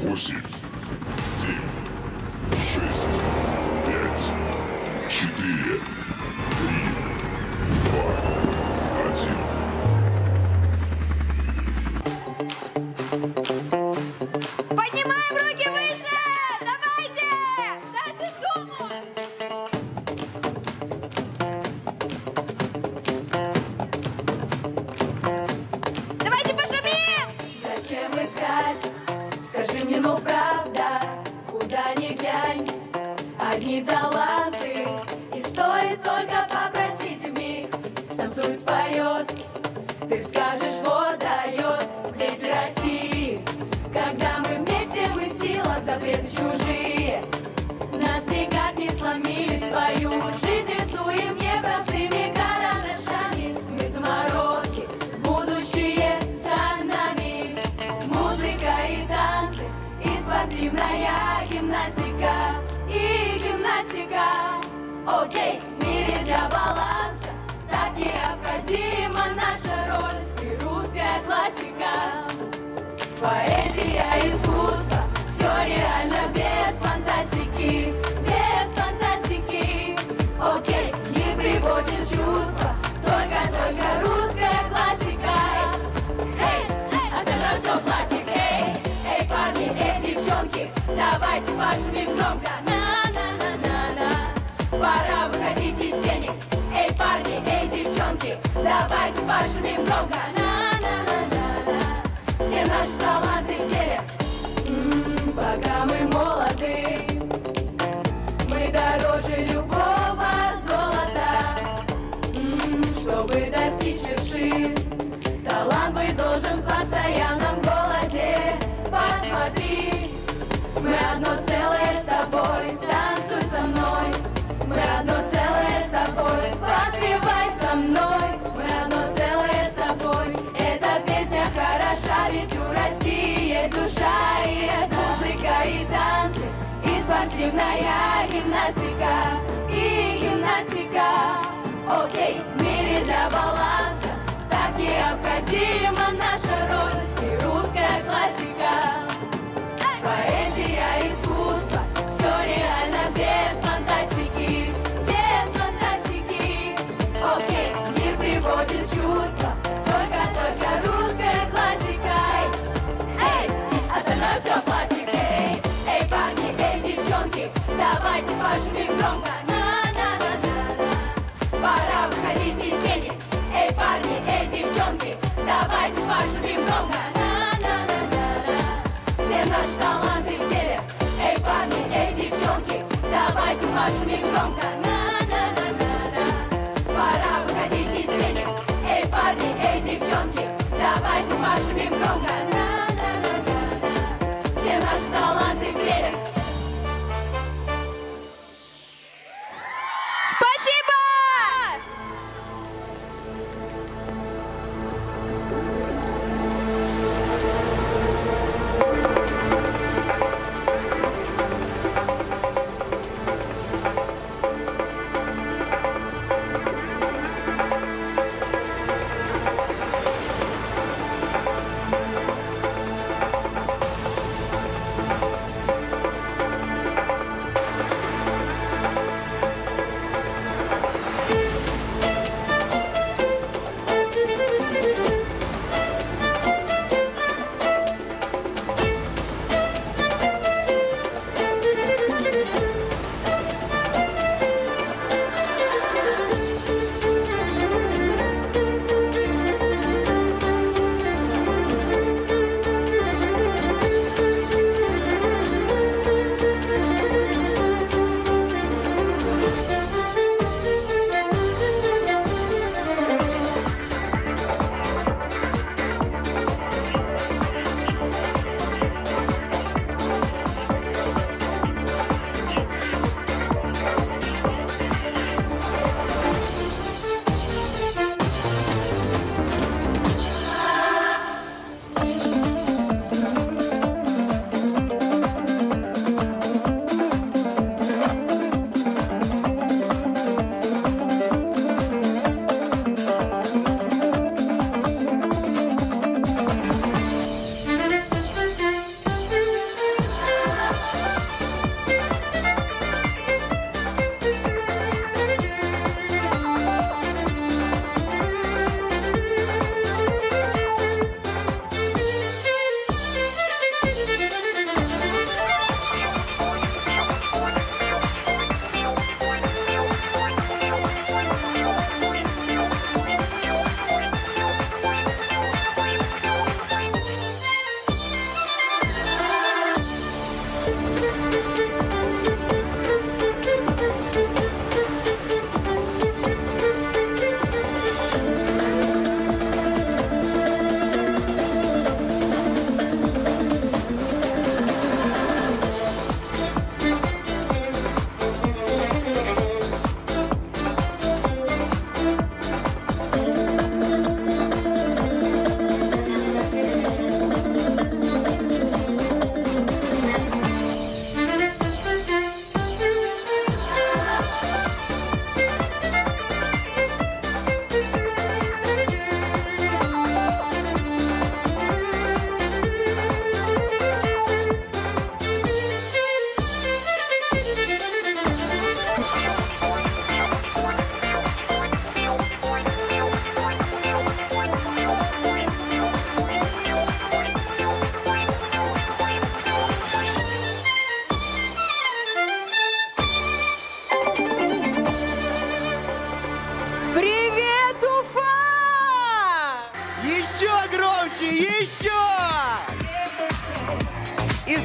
8, 7, 6, 5, 4, 3, 2, 1. Поднимаем руки выше! Давайте! Дайте шуму! Давайте пошумим! Зачем искать? Скажи мне, ну правда, куда ни глянь, одни таланты, и стоит только попросить вмиг, станцуй, споет, ты скажешь, вот дает, дети России, когда мы вместе, мы сила, запреты чужие, нас никак не сломили, свою жизнь рисуем непростыми карандашами, мы самородки, будущее за нами, музыка и танцы, и спортивная гимнастика, и гимнастика. Окей, в мире для баланса так необходима наша роль и русская классика. Поэзия, искусство, все реально без фантастики, без фантастики. Окей, не приводит чувства, только русская классика. Эй, остальное все пластик, эй, парни, эй, девчонки, давайте пошумим громко. На-на-на-на-на, пора выходить из тени. Эй, парни, эй, девчонки, давайте пошумим громко. На-на-на-на-на, все наши таланты в деле. Пока мы молоды, мы дороже любого золота. Чтобы достичь вершин, талант быть должен в постоянном голоде. Посмотри, мы одно целое с тобой, танцуй со мной. Мы одно целое с тобой, подпевай со мной. Мы одно целое с тобой, эта песня хороша, ведь у России есть душа. И это музыка и танцы, и спортивная гимнастика, и гимнастика. Окей, в мире для баланса так необходима наша роль и русская классика. Поэзия, искусство, все реально без фантастики, без фантастики. Окей, мир приводит чувства, только русская классика. Эй, остальное все пластик, эй, парни, эй, девчонки, давайте пошумим громко. На-на-на-на-на, пора выходить из тени. Эй, парни, эй, девчонки, давайте пошумим громко. На-на-на-на-на, все наши таланты в деле. Эй, парни, эй, девчонки, давайте пошумим громко. На-на-на-на-на, пора выходить из тени. Эй, парни, эй, девчонки, давайте пошумим громко. На-на-на-на-на, все наши таланты в деле. Спасибо!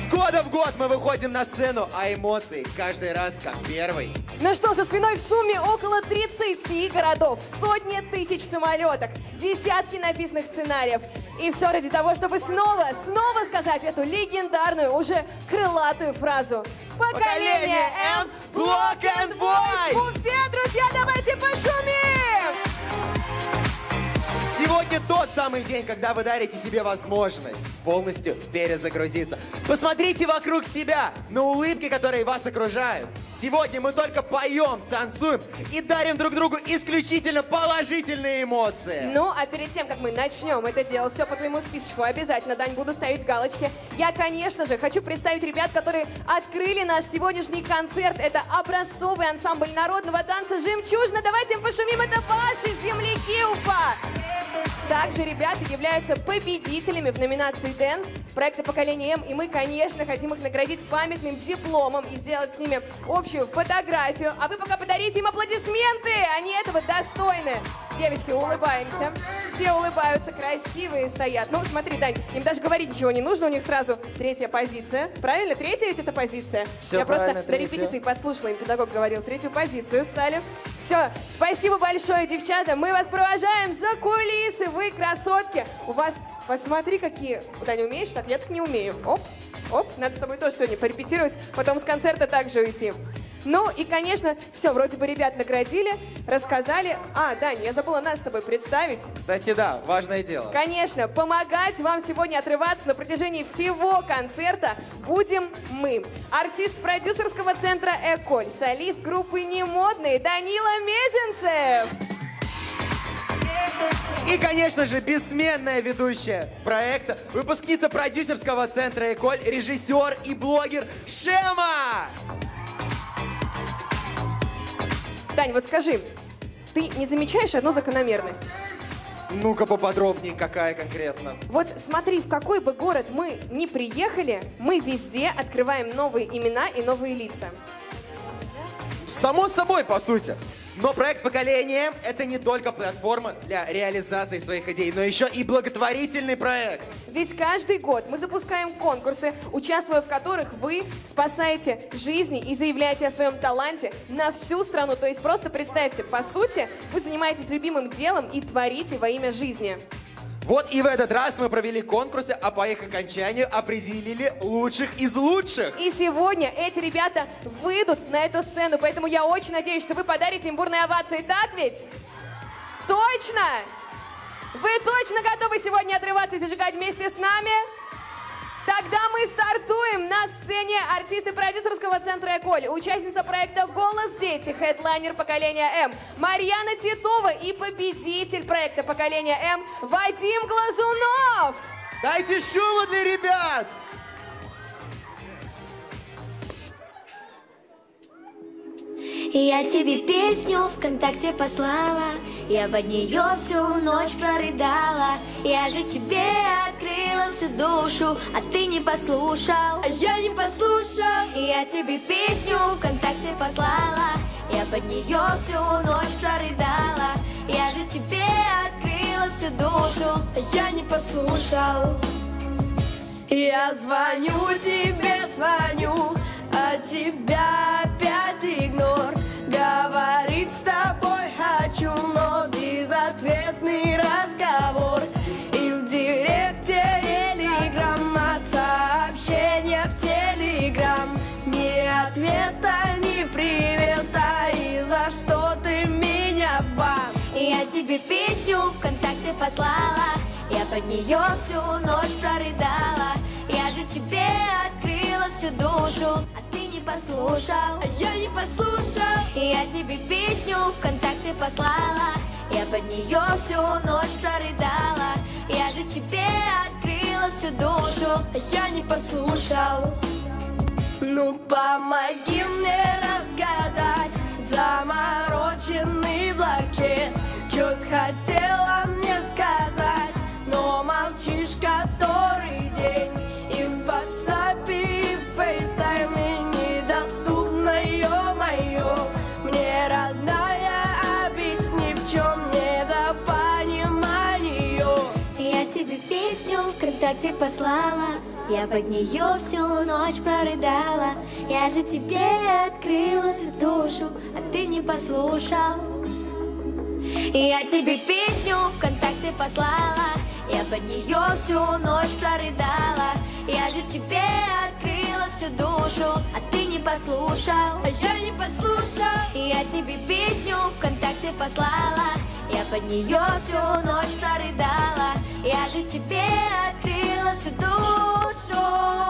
года в год мы выходим на сцену, а эмоции каждый раз как первый. Ну что, за спиной в сумме около 30 городов, сотни тысяч самолетов, десятки написанных сценариев. И все ради того, чтобы снова сказать эту легендарную, уже крылатую фразу. Поколение М, Block and Voice! В Уфе, друзья, давайте пошумим! Сегодня тот самый день, когда вы дарите себе возможность полностью перезагрузиться. Посмотрите вокруг себя, на улыбки, которые вас окружают. Сегодня мы только поем, танцуем и дарим друг другу исключительно положительные эмоции. Ну, а перед тем, как мы начнем это дело, все по твоему списочку, обязательно, Дань, буду ставить галочки. Я, конечно же, хочу представить ребят, которые открыли наш сегодняшний концерт. Это образцовый ансамбль народного танца «Жемчужина». Давайте им пошумим, это ваши земляки Уфа! Также ребята являются победителями в номинации «Дэнс» проекта «Поколение М», и мы, конечно, хотим их наградить памятным дипломом и сделать с ними общую фотографию. А вы пока подарите им аплодисменты, они этого достойны. Девочки, улыбаемся. Все улыбаются, красивые стоят. Ну, смотри, Дань, им даже говорить ничего не нужно, у них сразу третья позиция. Правильно? Третья ведь это позиция? Все Я просто правильно, до репетиции подслушала, им педагог говорил, третью позицию стали. Все, спасибо большое, девчата. Мы вас провожаем за кулисы. Вы красотки. У вас, посмотри, какие... Таня, умеешь так? Я так не умею. Оп, оп. Надо с тобой тоже сегодня порепетировать, потом с концерта также уйти. Ну и, конечно, все, вроде бы ребят наградили, рассказали. А, Дань, я забыла нас с тобой представить. Кстати, да, важное дело. Конечно, помогать вам сегодня отрываться на протяжении всего концерта будем мы. Артист продюсерского центра «Эколь», солист группы «Немодные» Данила Мезенцев. И, конечно же, бессменная ведущая проекта, выпускница продюсерского центра «Эколь», режиссер и блогер Шема! Дань, вот скажи, ты не замечаешь одну закономерность? Ну-ка поподробнее, какая конкретно? Вот смотри, в какой бы город мы ни приехали, мы везде открываем новые имена и новые лица. Само собой, по сути. Но проект «Поколение» — это не только платформа для реализации своих идей, но еще и благотворительный проект. Ведь каждый год мы запускаем конкурсы, участвуя в которых вы спасаете жизни и заявляете о своем таланте на всю страну. То есть просто представьте, по сути, вы занимаетесь любимым делом и творите во имя жизни. Вот и в этот раз мы провели конкурсы, а по их окончанию определили лучших из лучших. И сегодня эти ребята выйдут на эту сцену, поэтому я очень надеюсь, что вы подарите им бурные овации, так ведь? Точно? Вы точно готовы сегодня отрываться и зажигать вместе с нами? Тогда мы стартуем. На сцене артисты продюсерского центра «Эколь», участница проекта «Голос дети», хедлайнер «Поколения М» Марьяна Титова и победитель проекта «Поколение М» Вадим Глазунов. Дайте шума для ребят! Я тебе песню ВКонтакте послала, я под нее всю ночь прорыдала. Я же тебе открыла всю душу, а ты не послушал. А я не послушал. Я тебе песню ВКонтакте послала, я под нее всю ночь прорыдала. Я же тебе открыла всю душу, а я не послушал. Я звоню тебе, звоню, а тебя опять игнор. Говорить с тобой хочу, но безответный разговор. И в директе телеграмма, сообщение в телеграм. Ни ответа, ни привета, и за что ты меня бам? Я тебе песню ВКонтакте послала, я под нее всю ночь прорыдала. Я же тебе открыла всю душу, а ты не послушал. А я не послушал. Я тебе песню ВКонтакте послала, я под нее всю ночь прорыдала. Я же тебе открыла всю душу, а я не послушал. Ну помоги мне разгадать замороченный блокчейн. Чё-то хотела мне сказать, но молчишь который день. И в WhatsApp, и в FaceTime недоступно, ё-моё. Мне, родная, объясни, в чем недопонимание. Я тебе песню ВКонтакте послала, Я под нее всю ночь прорыдала. Я же тебе открыла всю душу, а ты не послушал. Я тебе песню ВКонтакте послала. Я под нее всю ночь прорыдала. Я же тебе открыла всю душу, а ты не послушал. А я не послушал. Я тебе песню ВКонтакте послала. Я под нее всю ночь прорыдала. Я же тебе открыла всю душу.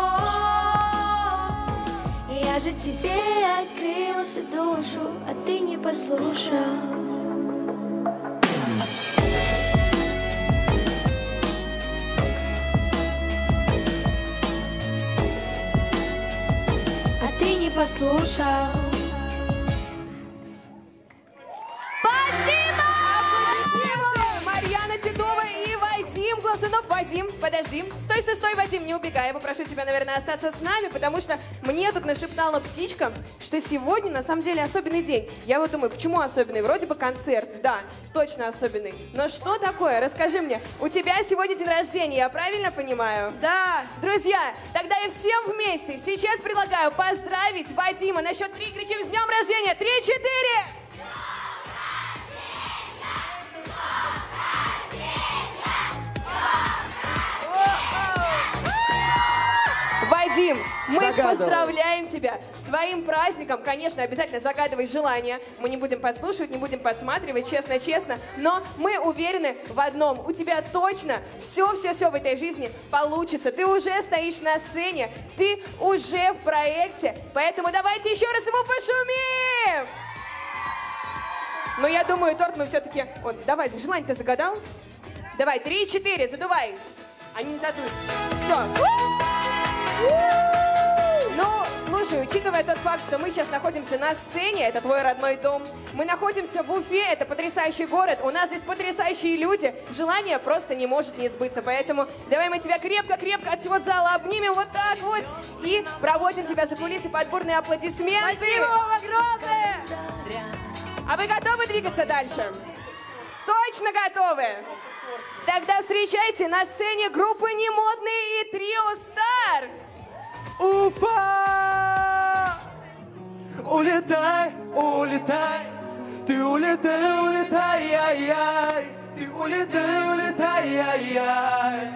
Я же тебе открыла всю душу, а ты не послушал. Послушал. Спасибо! Марьяна Титова и Вадим Глазунов. Вадим, подожди. Стой, стой, стой, Вадим, не убегай. Я попрошу тебя, наверное, остаться с нами, потому что мне тут нашептала птичка, что сегодня на самом деле особенный день. Я вот думаю, почему особенный? Вроде бы концерт. Да, точно особенный. Но что такое? Расскажи мне. У тебя сегодня день рождения, я правильно понимаю? Да. Друзья, тогда и всем вместе сейчас предлагаю поздравить Вадима. На счет 3 кричим «С днем рождения!» 3, 4! Вадим, мы поздравляем тебя с твоим праздником. Конечно, обязательно загадывай желание. Мы не будем подслушивать, не будем подсматривать, честно-честно. Но мы уверены в одном. У тебя точно все-все-все в этой жизни получится. Ты уже стоишь на сцене, ты уже в проекте. Поэтому давайте еще раз ему пошумим! Но я думаю, торт мы все-таки... Вот, давай, желание ты загадал? Давай, 3, 4, задувай. Они не задуют. Все. Ну, слушай, учитывая тот факт, что мы сейчас находимся на сцене, это твой родной дом, мы находимся в Уфе, это потрясающий город, у нас здесь потрясающие люди, желание просто не может не сбыться, поэтому давай мы тебя крепко-крепко от всего зала обнимем вот так вот и проводим тебя за кулисы под бурные аплодисменты. Спасибо вам огромное! А вы готовы двигаться дальше? Точно готовы? Тогда встречайте на сцене группы «Немодные» и трио «Стар». Уфа! Улетай, улетай, ты улетай, улетай, ай-яй, ты улетай, улетай, ай-яй.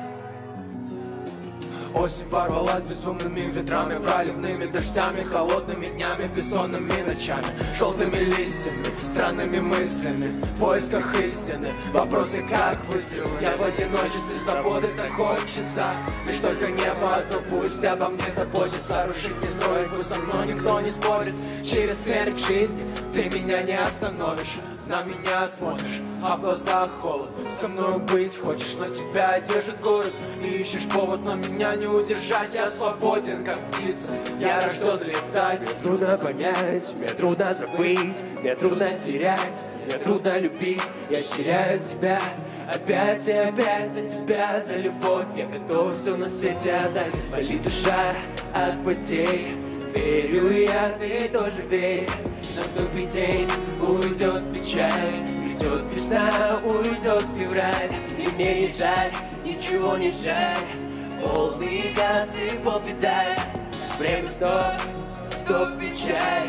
Осень ворвалась безумными ветрами, проливными дождями, холодными днями, бессонными ночами, желтыми листьями, странными мыслями, в поисках истины, вопросы как выстрелы. Я в одиночестве свободы так хочется, лишь только небо одно пусть обо мне заботится. Рушить не строить, пусть со мной никто не спорит. Через смерть жизни ты меня не остановишь. На меня смотришь, а в глазах холод. Со мной быть хочешь, но тебя держит город. Ты ищешь повод, но меня не удержать. Я свободен, как птица, я рожден летать. Мне трудно понять, мне трудно забыть, мне трудно терять, мне трудно любить. Я теряю тебя опять и опять, за тебя, за любовь. Я готов все на свете отдать. Болит душа от потерь, верю я, ты тоже верь. Наступит день, уйдет печаль, придет весна, уйдет февраль. И мне не жаль, ничего не жаль, полный газ и полпедаль. Время стоп, стоп, печаль,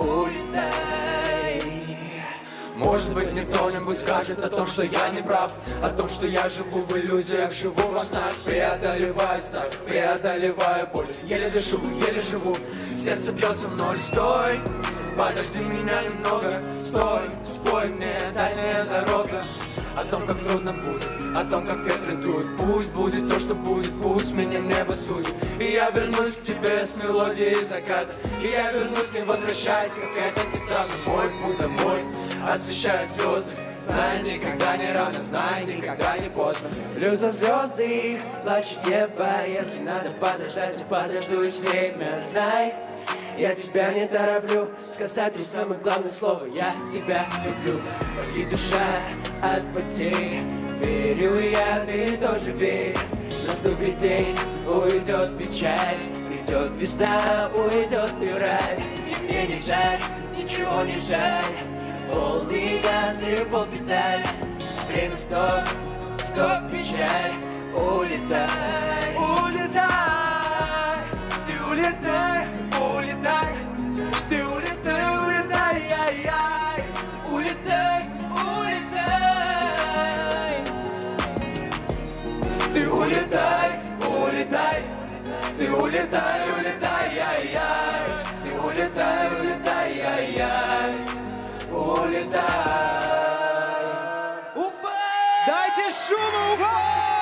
улетай. Может быть, мне кто-нибудь скажет о том, что я не прав, о том, что я живу в иллюзиях, живу во снах, преодолеваю страх, преодолеваю боль. Еле дышу, еле живу, сердце бьется в ноль. Стой, подожди меня немного, стой, спой мне дальняя дорога. О том, как трудно будет, о том, как ветры дуют. Пусть будет то, что будет, пусть меня небо судит. И я вернусь к тебе с мелодией заката. И я вернусь, не возвращаясь, как это ни странно. Мой путь домой освещают звезды. Знай, никогда не рано, знай, никогда не поздно. Плюс за звезды, плачет небо. Если надо подождать, я подожду весь время. Знай, я тебя не тороплю сказать 3 самых главных слова: я тебя люблю. Болит душа от потерь, верю я, ты тоже верь. Наступит день, уйдет печаль, придет весна, уйдет февраль. И мне не жаль, ничего не жаль, полный газ и полпедаль. Время стоп, стоп, печаль, улетай, улетай. улетай, улетай, ты улетай, улетай, ай-яй. Улетай, улетай. Ты улетай, улетай, ты улетай, улетай, ай-яй. Ты улетай, улетай, ай-яй. Улетай. Уфа! Дайте шуму, Уфа!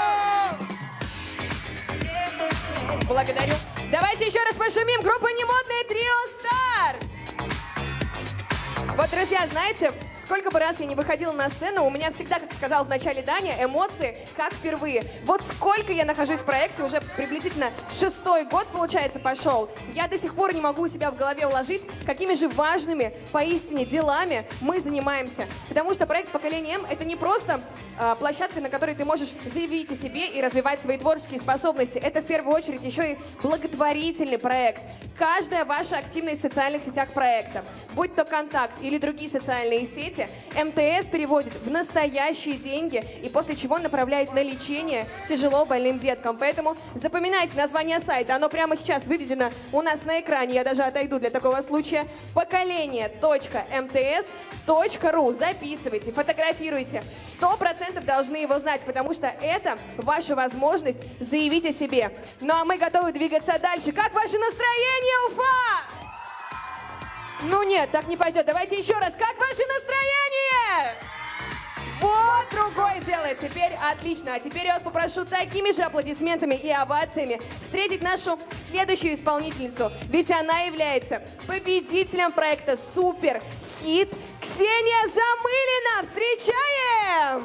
Благодарю. Давайте еще раз пошумим. Группа «Немодные» Трио Стар. Вот, друзья, знаете, сколько бы раз я не выходила на сцену, у меня всегда, как сказал в начале Даня, эмоции как впервые. Вот сколько я нахожусь в проекте, уже приблизительно 6-й год, получается, пошел. Я до сих пор не могу у себя в голове уложить, какими же важными, поистине, делами мы занимаемся. Потому что проект «Поколение М» — это не просто площадка, на которой ты можешь заявить о себе и развивать свои творческие способности. Это в первую очередь еще и благотворительный проект. Каждая ваша активность в социальных сетях проекта, будь то «Контакт» или другие социальные сети, МТС переводит в настоящие деньги и после чего направляет на лечение тяжело больным деткам. Поэтому запоминайте название сайта, оно прямо сейчас выведено у нас на экране, я даже отойду для такого случая. поколение.mts.ру. Записывайте, фотографируйте. 100% должны его знать, потому что это ваша возможность заявить о себе. Ну а мы готовы двигаться дальше. Как ваше настроение, Уфа? Ну нет, так не пойдет. Давайте еще раз. Как ваше настроение? Вот другое дело. Теперь отлично. А теперь я вас попрошу такими же аплодисментами и овациями встретить нашу следующую исполнительницу. Ведь она является победителем проекта «Супер Хит» Ксения Замылина. Встречаем!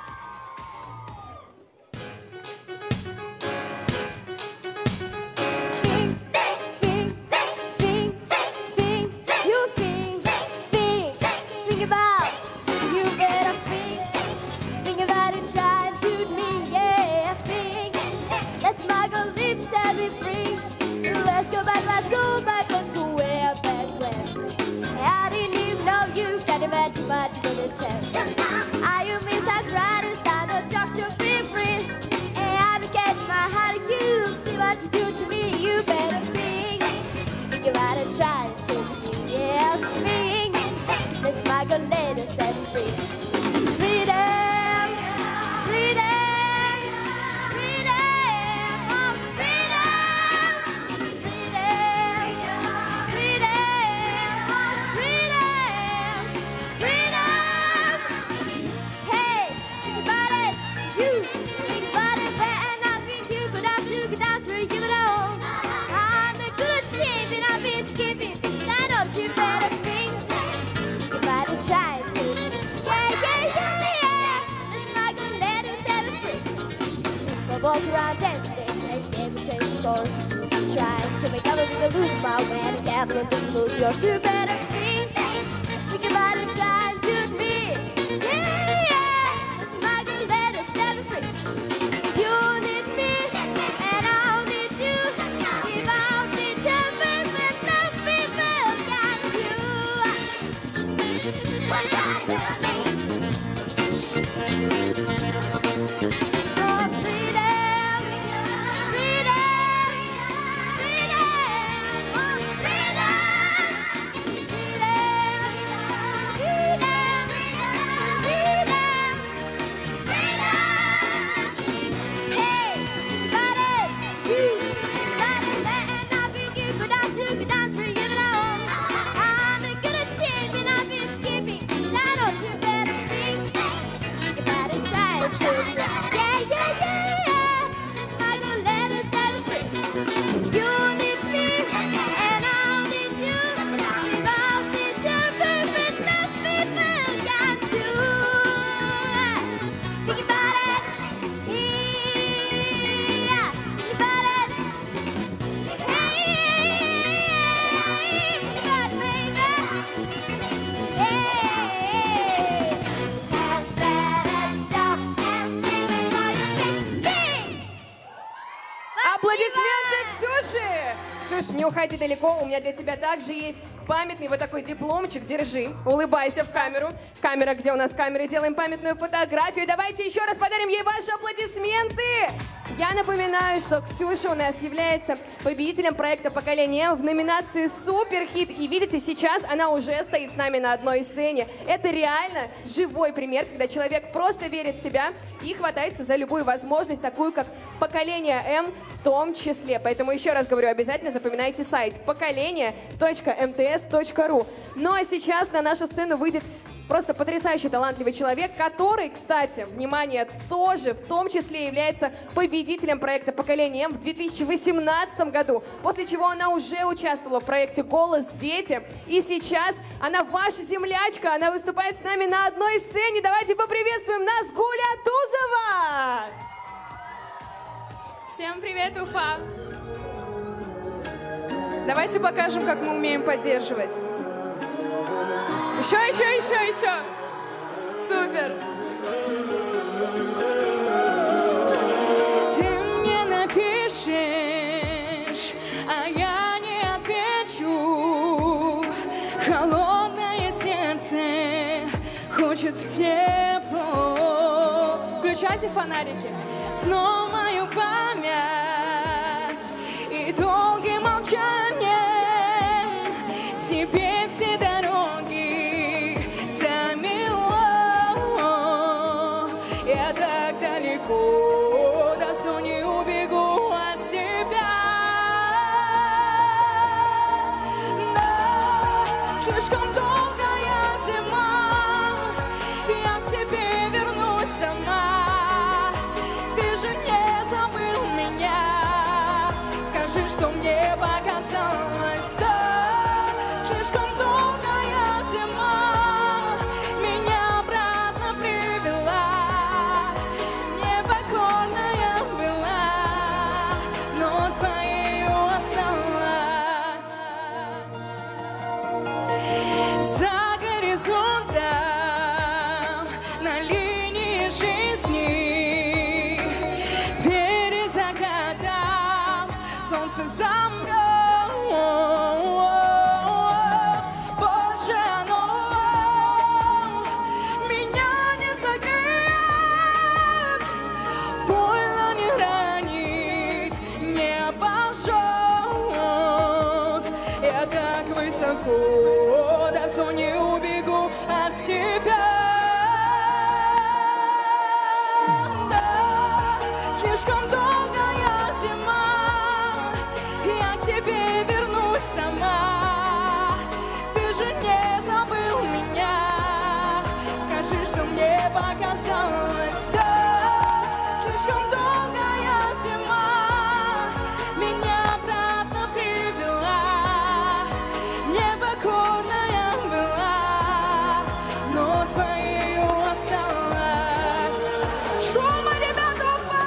Walk around dancing and never change scores. Trying to make others lose my man and gambling to lose yours. You better think about it, try and do me. Yeah, yeah, let's not gonna let us set it free. You need me and I'll need you. Give out the tempers and no people got you. What got me? уходи далеко. У меня для тебя также есть памятный вот такой дипломчик. Держи, улыбайся в камеру. Камера, где у нас камеры? Делаем памятную фотографию. Давайте еще раз подарим ей ваши аплодисменты. Я напоминаю, что Ксюша у нас является победителем проекта «Поколение М» в номинации «Суперхит». И видите, сейчас она уже стоит с нами на одной сцене. Это реально живой пример, когда человек просто верит в себя и хватается за любую возможность, такую как «Поколение М» в том числе. Поэтому еще раз говорю, обязательно запоминайте сайт поколение.mts.ru. Ну а сейчас на нашу сцену выйдет просто потрясающий талантливый человек, который, кстати, внимание, тоже в том числе является победителем проекта «Поколение М» в 2018 году, после чего она уже участвовала в проекте «Голос дети». И сейчас она ваша землячка, она выступает с нами на одной сцене. Давайте поприветствуем Назгуль Атузова! Всем привет, Уфа! Давайте покажем, как мы умеем поддерживать. Еще! Супер! Ты мне напишешь, а я не отвечу. Холодное сердце хочет в тепло. Включайте фонарики. Снова мою память и долгим молчанием теперь все дороги замело. Я так далеко, да все не убегу от тебя. Да, слишком долгая зима, я к тебе вернусь сама. Ты же не забыл меня, скажи, что мне показалось. Слишком долгая зима меня обратно привела. Непокорная была, но твоею осталась. За горизонтом на линии жизни перед закатом солнце замрет. Больше оно меня не согреет, больно не ранит, не обожжет. Я так высоко, да все не убегу от тебя. Да, слишком долгая зима, я к тебе вернусь сама. Ты же не забыл меня, скажи, что мне показалось. Да, слишком долгая зима меня обратно привела. Непокорная была, но твоею осталась. Шума, ребята,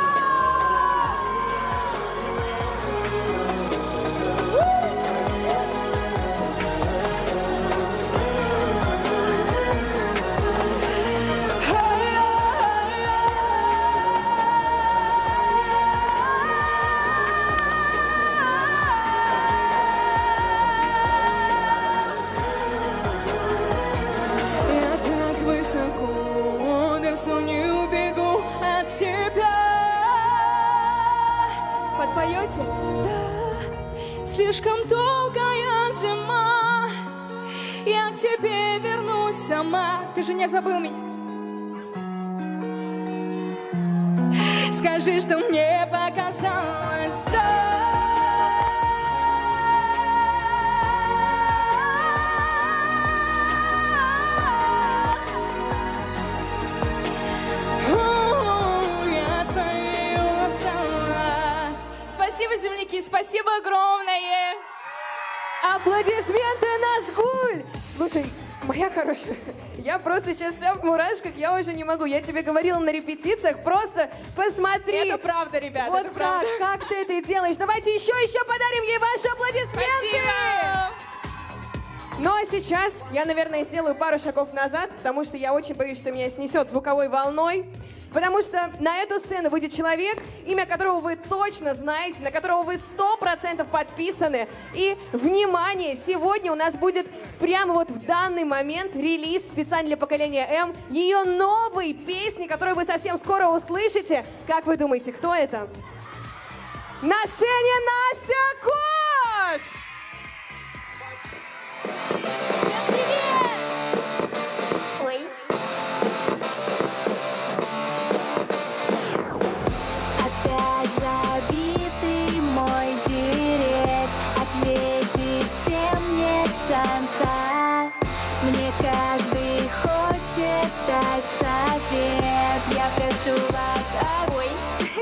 я так высоко, да все не убегу от тебя. Подпоете? Да, слишком долгая зима, я к тебе вернусь сама. Ты же не забыл меня. Скажи, что мне показалось. Да. Я твоею осталась. Спасибо, земляки, спасибо огромное. Аплодисменты, Назгуль! Слушай, моя хорошая, я просто сейчас вся в мурашках, я уже не могу. Я тебе говорила на репетициях, просто посмотри. Это правда, ребята, Вот это правда. как ты это делаешь. Давайте еще подарим ей ваши аплодисменты. Спасибо. Ну а сейчас я, наверное, сделаю пару шагов назад, потому что я очень боюсь, что меня снесет звуковой волной. Потому что на эту сцену выйдет человек, имя которого вы точно знаете, на которого вы 100% подписаны. И, внимание, сегодня у нас будет прямо вот в данный момент релиз специально для поколения М ее новой песни, которую вы совсем скоро услышите. Как вы думаете, кто это? На сцене Настя Кош! Ой. Опять забитый мой директ. Ответить всем нет шанса. Мне каждый хочет дать совет. Я прошу вас, ой,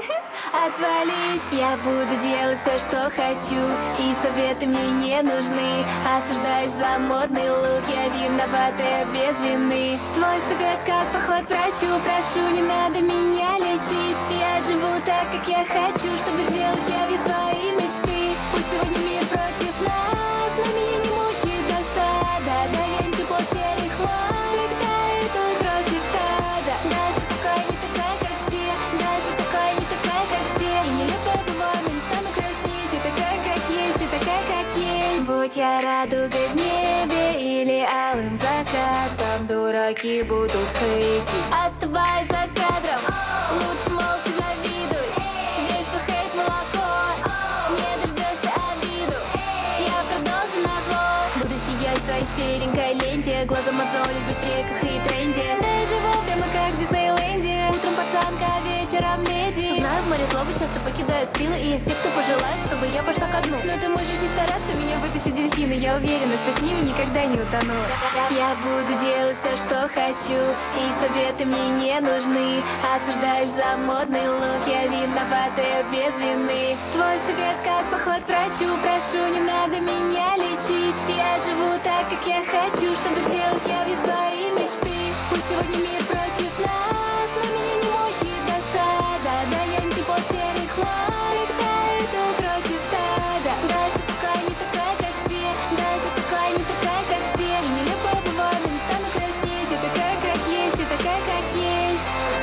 отвалить. Я буду делать все, что хочу, и советы мне не нужны. Осуждаешь за модный лук, я виноватая без вины. Твой совет как поход к врачу, прошу, не надо меня лечить. Я живу так, как я хочу, чтобы сделать явью свои мечты. Пусть сегодня мир против нас, но меня не мучает досада. Да я антипод серых маск, всегда иду против стада. Даже такая не такая, как все, даже такая не такая, как все. И нелепая бываю, но не стану краснеть. И такая, как есть, и такая, как есть. Будь я радугой в небе или алым закатом, дураки будут хейтить. Оставай за кадром, лучше молча завидуй. Весь твой хейт молоко, не дождешься обиду. Я продолжу назло, буду сиять в твоей серенькой ленте. Глаза мозолить, быть в реках и тренде. Да я живу прямо как в Диснейленде. Утром пацанка, вечером леди. Знаю, в море злобы часто покидают силы, и есть те, кто пожелает, чтобы я пошла ко дну. Но ты можешь не стараться меня вытащить дельфины. Я уверена, что с ними никогда не утону. Я буду делать все, что хочу, и советы мне не нужны. Осуждаешь за модный лук, я виноватая без вины. Твой совет как поход к врачу, прошу, не надо меня лечить. Я живу так, как я хочу, чтобы сделать явью свои мечты. Пусть сегодня мир против нас, но меня не мучает досада. Да я антипод серых маск, всегда иду против стада. Даже такая не такая, как все, даже такая не такая, как все. И нелепая бываю, но не стану краснеть. И такая, как есть, и такая, как есть.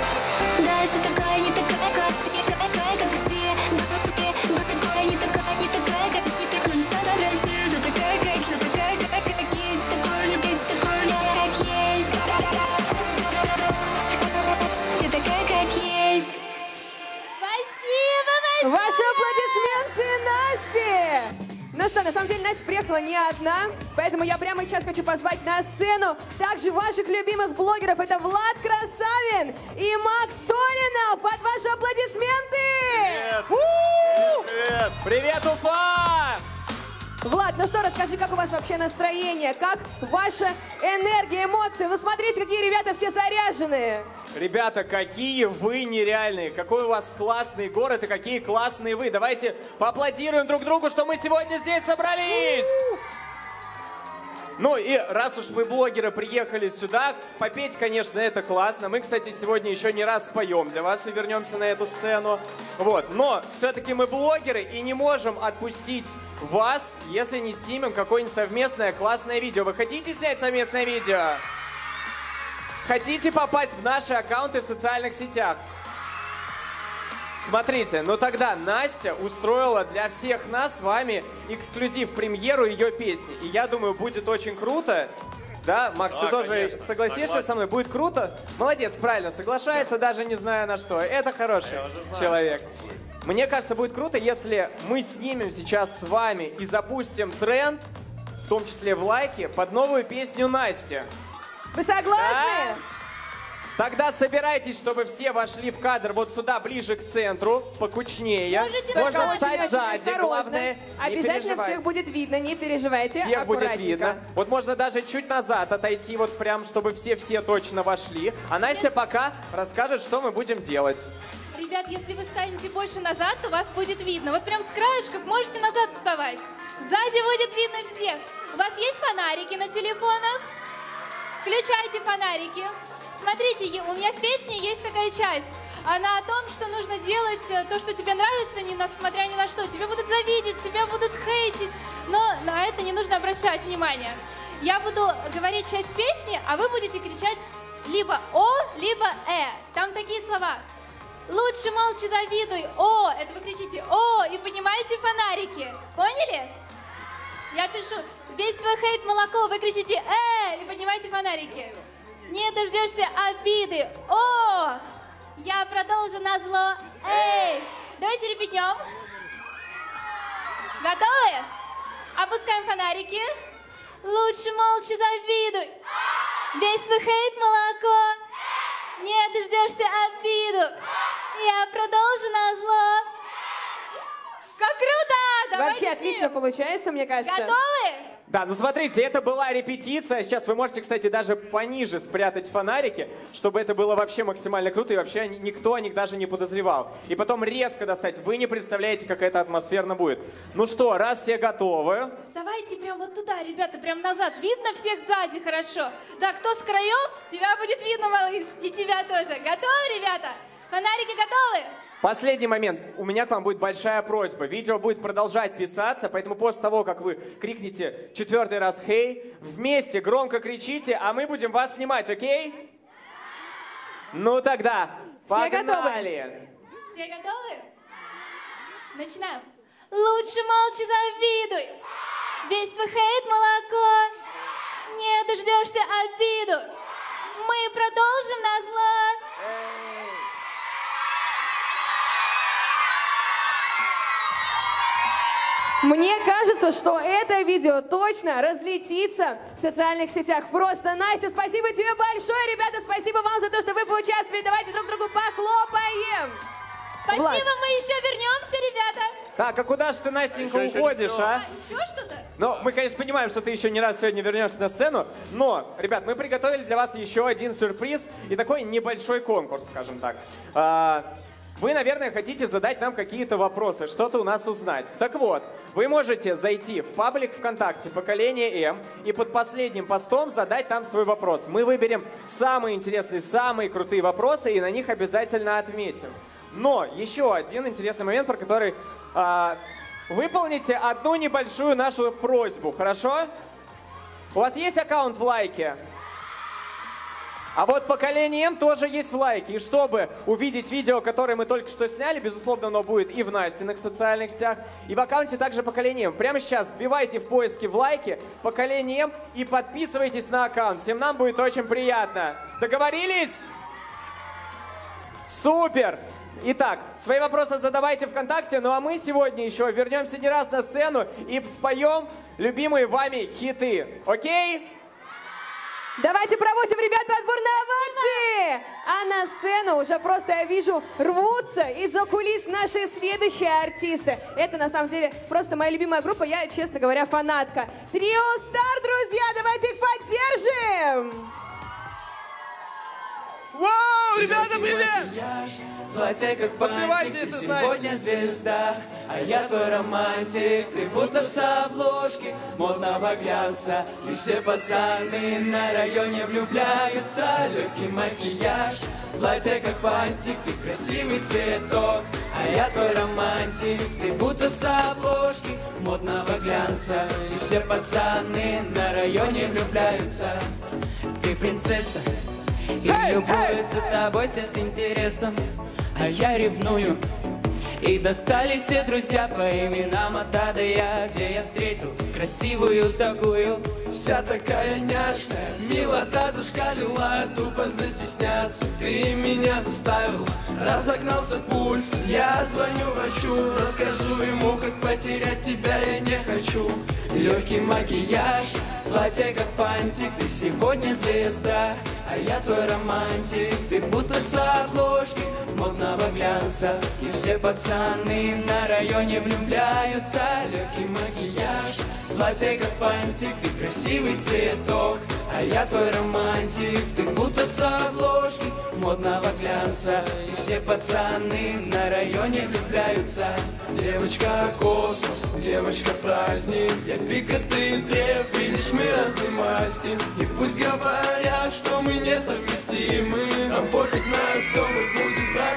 Даже такая не такая, как все, такая, как все. Такая не такая, не такая, как все. Такая не стану краснеть. И такая, как все, такая, как есть. Такой не быть, такой как есть. Все такая, как есть. Спасибо большое! Ваши аплодисменты Насте! Ну что, на самом деле Настя приехала не одна, поэтому я прямо сейчас хочу позвать на сцену также ваших любимых блогеров. Это Влад Красавин и Макс Толинов. Под ваши аплодисменты! Привет! Привет, Уфа! Влад, ну что, расскажи, как у вас вообще настроение, как ваша энергия, эмоции? Вы смотрите, какие ребята все заряженные. Ребята, какие вы нереальные, какой у вас классный город и какие классные вы. Давайте поаплодируем друг другу, что мы сегодня здесь собрались. Ну и раз уж мы, блогеры, приехали сюда, попеть, конечно, это классно. Мы, кстати, сегодня еще не раз споем для вас и вернемся на эту сцену. Вот, но все-таки мы блогеры и не можем отпустить вас, если не снимем какое-нибудь совместное классное видео. Вы хотите снять совместное видео? Хотите попасть в наши аккаунты в социальных сетях? Смотрите, ну тогда Настя устроила для всех нас с вами эксклюзив-премьеру ее песни. И я думаю, будет очень круто. Да, Макс, ты тоже конечно, согласишься согласен. со мной? Будет круто? Молодец, правильно, соглашается, даже не зная на что. Это хороший человек. Мне кажется, будет круто, если мы снимем сейчас с вами и запустим тренд, в том числе в лайке, под новую песню Насти. Вы согласны? Да? Тогда собирайтесь, чтобы все вошли в кадр вот сюда, ближе к центру, покучнее. Только Можно очень, встать очень сзади, осторожно. главное, не Обязательно переживайте. всех будет видно, не переживайте. Всех будет аккуратненько. видно. Вот можно даже чуть назад отойти, вот прям, чтобы все-все точно вошли. А Настя пока расскажет, что мы будем делать. Ребят, если вы станете больше назад, то вас будет видно. Вот прям с краешков можете назад вставать. Сзади будет видно всех. У вас есть фонарики на телефонах? Включайте фонарики. Смотрите, у меня в песне есть такая часть. Она о том, что нужно делать то, что тебе нравится, несмотря ни на что. Тебя будут завидеть, тебя будут хейтить, но на это не нужно обращать внимание. Я буду говорить часть песни, а вы будете кричать либо О, либо Там такие слова. Лучше молча завидуй. О, это вы кричите О и поднимаете фонарики. Поняли? Я пишу. Весь твой хейт молоко. Вы кричите и поднимайте фонарики. Не дождешься обиды. О, я продолжу назло. Эй. Давайте репетнем. Готовы? Опускаем фонарики. Лучше молча завидуй. Весь твой хейт молоко. Не дождешься обиду. Я продолжу назло. Как круто! Давайте Вообще отлично получается, мне кажется. Готовы? Да, ну смотрите, это была репетиция. Сейчас вы можете, кстати, даже пониже спрятать фонарики, чтобы это было вообще максимально круто и вообще никто о них даже не подозревал. И потом резко достать. Вы не представляете, как это атмосферно будет. Ну что, раз все готовы. Вставайте прям вот туда, ребята, прям назад. Видно всех сзади хорошо. Да, кто с краев, тебя будет видно, малыш. И тебя тоже. Готовы, ребята? Фонарики готовы? Последний момент. У меня к вам будет большая просьба. Видео будет продолжать писаться, поэтому после того, как вы крикнете 4-й раз «Хей», вместе громко кричите, а мы будем вас снимать, окей? Ну тогда, погнали! Все готовы? Начинаем. Лучше молча завидуй. Весь твой хейт молоко. Не дождешься обиду. Мы продолжим назло. Мне кажется, что это видео точно разлетится в социальных сетях. Просто, Настя, спасибо тебе большое. Ребята, спасибо вам за то, что вы поучаствовали. Давайте друг другу похлопаем. Спасибо, Влад. мы еще вернемся, ребята. Так, а куда же ты, Настенька, уходишь, а? Еще что-то? Ну, мы, конечно, понимаем, что ты еще не раз сегодня вернешься на сцену, но, ребят, мы приготовили для вас еще один сюрприз и такой небольшой конкурс, скажем так. Вы, наверное, хотите задать нам какие-то вопросы, что-то у нас узнать. Так вот, вы можете зайти в паблик ВКонтакте «Поколение М» и под последним постом задать там свой вопрос. Мы выберем самые интересные, самые крутые вопросы и на них обязательно отметим. Но еще один интересный момент, про который выполните одну небольшую нашу просьбу, хорошо? У вас есть аккаунт в Лайке? А вот «Поколение М» тоже есть в Лайке. И чтобы увидеть видео, которое мы только что сняли, безусловно, оно будет и в Настиных социальных сетях, и в аккаунте также «Поколение М». Прямо сейчас вбивайте в поиске в Лайке «Поколение М» и подписывайтесь на аккаунт. Всем нам будет очень приятно. Договорились? Супер! Итак, свои вопросы задавайте ВКонтакте, ну а мы сегодня еще вернемся не раз на сцену и споем любимые вами хиты. Окей? Давайте проводим, ребят, подборные овации! А на сцену уже просто, я вижу, рвутся из-за кулис наши следующие артисты. Это, на самом деле, просто моя любимая группа, я, честно говоря, фанатка. Трио Стар, друзья, давайте их поддержим! Вау, ребята, привет! Платье как фантик, ты сегодня звезда, а я твой романтик, ты будто с обложки модного глянца. И все пацаны на районе влюбляются, легкий макияж, платье как фантик, ты красивый цветок, а я твой романтик, ты будто с обложки модного глянца. И все пацаны на районе влюбляются, ты принцесса, и любуются тобой все с интересом, а я ревную. И достали все друзья по именам от А до Я, где я встретил красивую такую. Вся такая няшная, милота зашкалила, тупо застесняться. Ты меня заставил, разогнался пульс. Я звоню врачу, расскажу ему, как потерять тебя я не хочу. Легкий макияж, платье как фантик, ты сегодня звезда, а я твой романтик, ты будто с обложки модного глянца. И все пацаны на районе влюбляются, легкий макияж, платье как фантик, ты красивый цветок, а я твой романтик, ты будто с обложки модного глянца. И все пацаны на районе влюбляются. Девочка космос, девочка праздник, я пик, а ты древ, видишь, мы разной масти. И пусть говорят, что мы несовместимы, нам пофиг на все, мы будем проноситься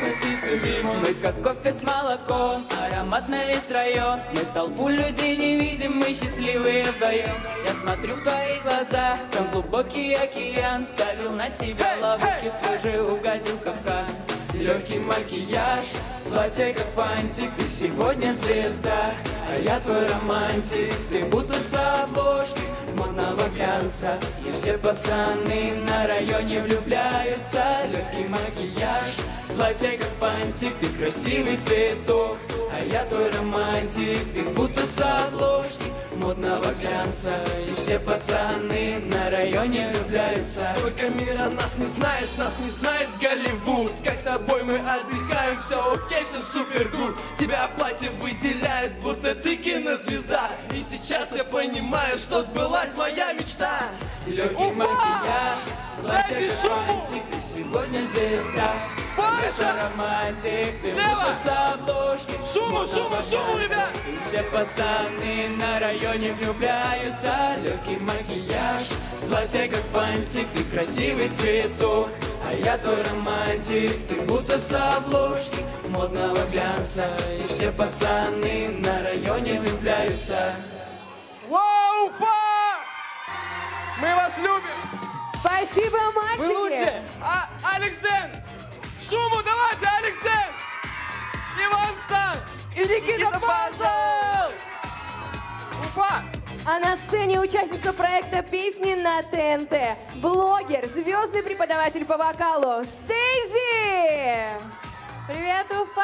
поцелуем. Мы как кофе с молоком, аромат на весь район. Мы толпу людей не видим, мы счастливые вдвоем. Я смотрю в твои глаза, там глубокий океан. Ставил на тебя ловушки, в свой же угодил капкан. Легкий макияж, платье как фантик. Ты сегодня звезда, а я твой романтик. Ты будто с обложки модного глянца. И все пацаны на районе влюбляются. Легкий макияж, платье как фантик. Ты красивый цветок, а я твой романтик. Ты будто с обложки модного глянца. И все пацаны на районе влюбляются. Только мира нас не знает Голливуд. Как с тобой мы отдыхаем, все окей, все супер гуд. Тебя платье выделяет, будто ты кинозвезда. И сейчас я понимаю, что сбылась моя мечта. Легкий макияж, платье как фантик. Ты сегодня звезда, я романтик. Ты будто с обложки Шуму, ребят! И все пацаны на районе влюбляются. Легкий макияж, платье как фантик. Ты красивый цветок, а я твой романтик. Ты будто с обложки модного глянца. И все пацаны на районе влюбляются. Вау, Уфа! Мы вас любим! Спасибо, мальчики! Вы лучше! Алекс Дэнс! Шуму давайте, Алекс Дэнс! Иван Стан! И Никита Пазл! Уфа! А на сцене участница проекта «Песни на ТНТ», блогер, звездный преподаватель по вокалу Стейзи! Привет, Уфа!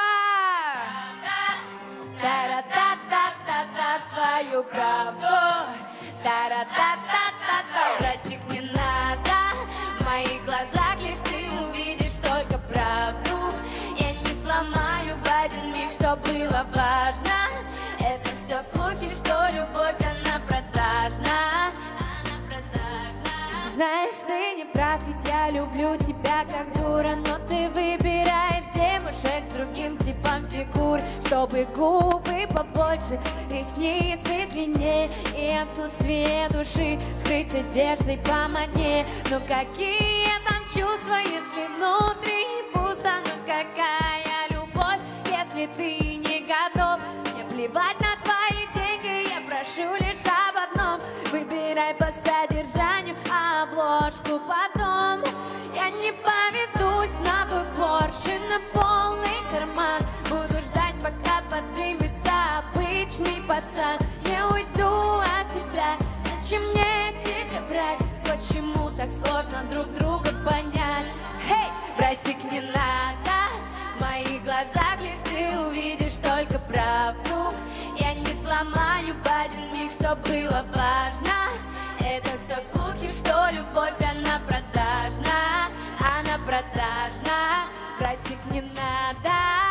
Та-ра-та-та-та-та, свою правду. Та-ра-та-та-та-та, братик, не надо. В моих глазах лишь ты увидишь только правду. Я не сломаю в один миг, что было важно. Это все слухи, что любовь, она продажна. Она продажна. Знаешь, ты не прав, ведь я люблю тебя как дура. Но ты выбираешь девушек с другим типом фигур. Чтобы губы побольше, ресницы длиннее и отсутствие души скрыть одеждой помоднее. Но какие там чувства, если внутри пусто? Ну какая любовь, если ты не готов? Мне плевать на твои деньги, я прошу лишь об одном. Выбирай по содержанию, а обложку потом. Я не поведусь на твой Порше, на полный карман. Буду ждать, пока поднимется обычный пацан. Не уйду от тебя, зачем мне тебе врать? Почему так сложно друг друга понять? Эй, братик, не надо. В моих глазах лишь ты увидишь только правду. Я не сломаю в один миг, что было важно. Это все слухи, что любовь, она продажна. Она продажна. Братик, не надо.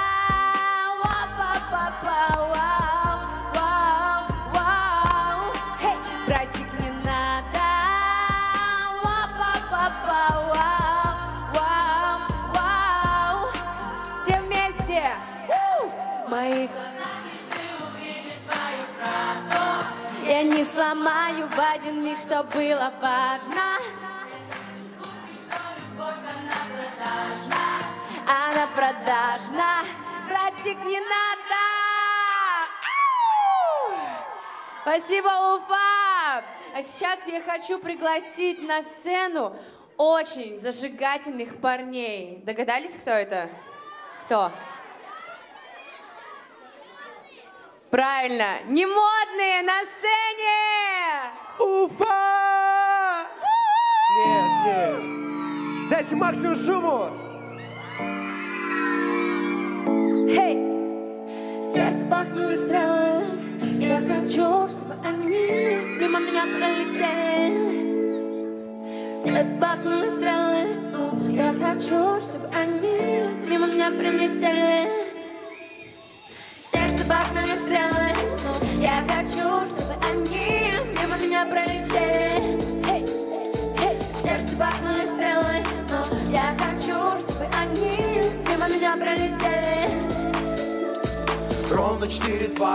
Hey, братик, не надо. Все вместе. Мои глаза лишь ты увидишь свою правду. Я не сломаю в один миг, что было важно. Она продажна, братик, не надо. Спасибо, Уфа! А сейчас я хочу пригласить на сцену очень зажигательных парней. Догадались, кто это? Кто? Правильно, не модные на сцене! Уфа! Нет. Дайте максимум шуму! Hey! Сердце пахнули стрелы. Я хочу, чтобы они мимо меня пролетели. Сердце пахнули стрелы. Я хочу, чтобы они мимо меня пролетели. Сердце пахнули стрелы. Я хочу, чтобы они мимо меня пролетели. Hey! Hey! Сердце пахнули стрелы. Я хочу, чтобы они мимо меня пролетели. Ровно 4:20,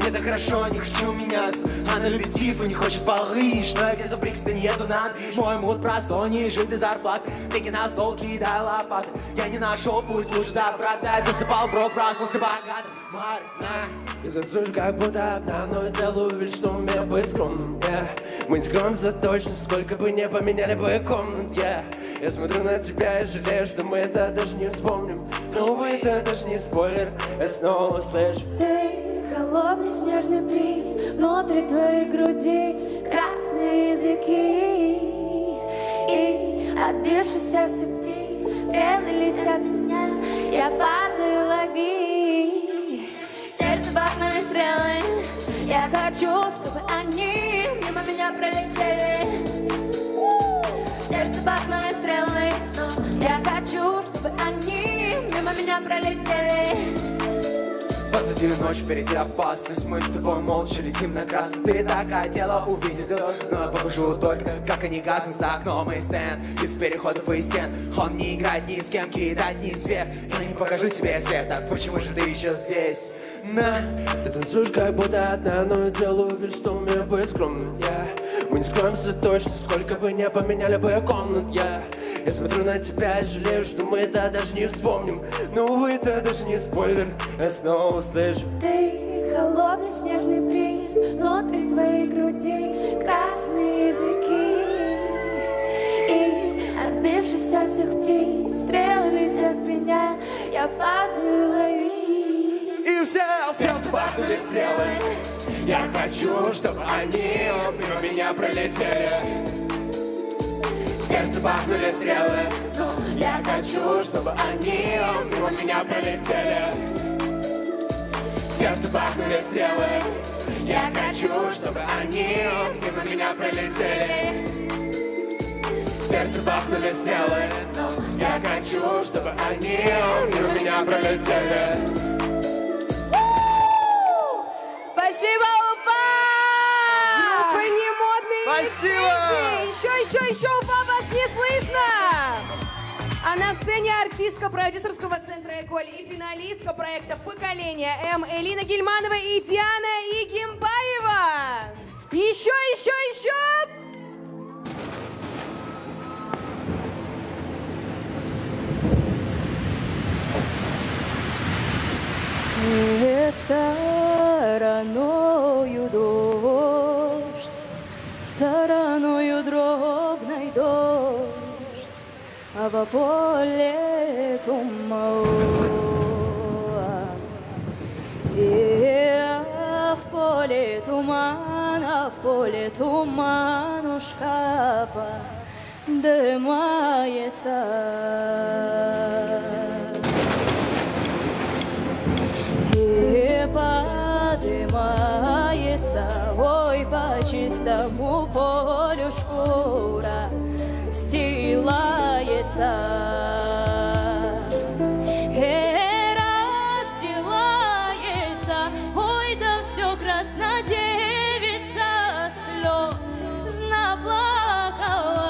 Мне так хорошо, не хочу меняться. Она любит тиф и не хочет полыш. Но я где-то в Брикстоне еду на движ. Мой мут простой, не жить до зарплат. Деньги на стол, кидай лопаты. Я не нашел путь лучше доброта. Засыпал бро, проснулся богатым. Марна. Ты танцуешь как будто одна, но я делаю вид, что умею быть скромным, Мы не скроемся точно, сколько бы не поменяли бы комнат, Я смотрю на тебя и жалею, что мы это даже не вспомним. Но увы, это даже не спойлер, я снова слышу. Ты холодный снежный бриз, внутри твоей груди красные языки. И отбившись от всех птиц, стрелы летят меня, я падаю, лови. Сердце бахнули стрелы, я хочу, чтобы они мимо меня пролетели. Сердце бахнули стрелы, но я хочу, чтобы они мимо меня пролетели. Позади ночь, впереди опасность. Мы с тобой молча летим на красный. Ты так хотела увидеть звезд, но я покажу только, как они гаснут за окном и стен. Без переходов и стен. Он не играет ни с кем, кидать ни свет. Я не покажу тебе свет, так почему же ты еще здесь? На. Ты танцуешь как будто одна, но я делаю вид, что умею быть скромным, Мы не скроемся точно, сколько бы не поменяли бы комнат, Я смотрю на тебя и жалею, что мы это даже не вспомним. Но увы, это даже не спойлер, я снова услышу. Ты холодный снежный бриз, внутри твоей груди красные языки. И отбившись от всех птиц, стрелы летят в меня, я падаю, лови. И все сердце бахнули стрелы. Я хочу, чтобы они мимо меня пролетели. Сердце бахнули стрелы. Я хочу, чтобы они мимо меня пролетели. Сердце бахнули стрелы. Я хочу, чтобы они мимо меня пролетели. Сердце бахнули стрелы. Я хочу, чтобы они мимо меня пролетели. Спасибо, Уфа! Группа «Немодные Спасибо! Еще, Уфа, вас не слышно! А на сцене артистка продюсерского центра «Эколь» и финалистка проекта «Поколение М» Элина Гильманова и Диана Игимбаева. Еще! Стороною дождь, стороною дробный дождь, а во поле туман. И в поле туман, а в поле туманушка подымается. И подымается, ой, по чистому полю шкура стилается. И расстилается, ой, да все красно девица слез наплакала.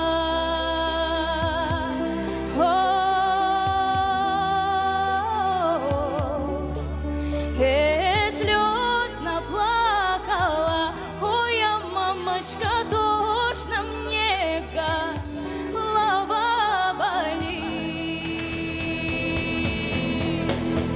Слез наплакала, ой, а мамочка, тошно мне, голова болит.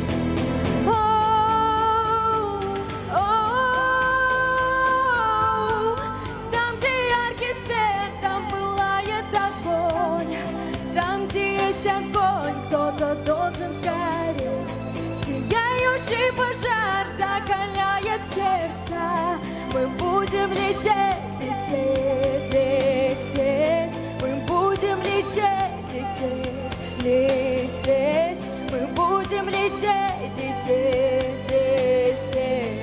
Там, где яркий свет, там пылает огонь. Там, где есть огонь, кто-то должен сгореть. Сияющий пожар закаляет сердце. Мы будем лететь, лететь, лететь. Мы будем лететь, лететь, лететь. Мы будем лететь, лететь, лететь.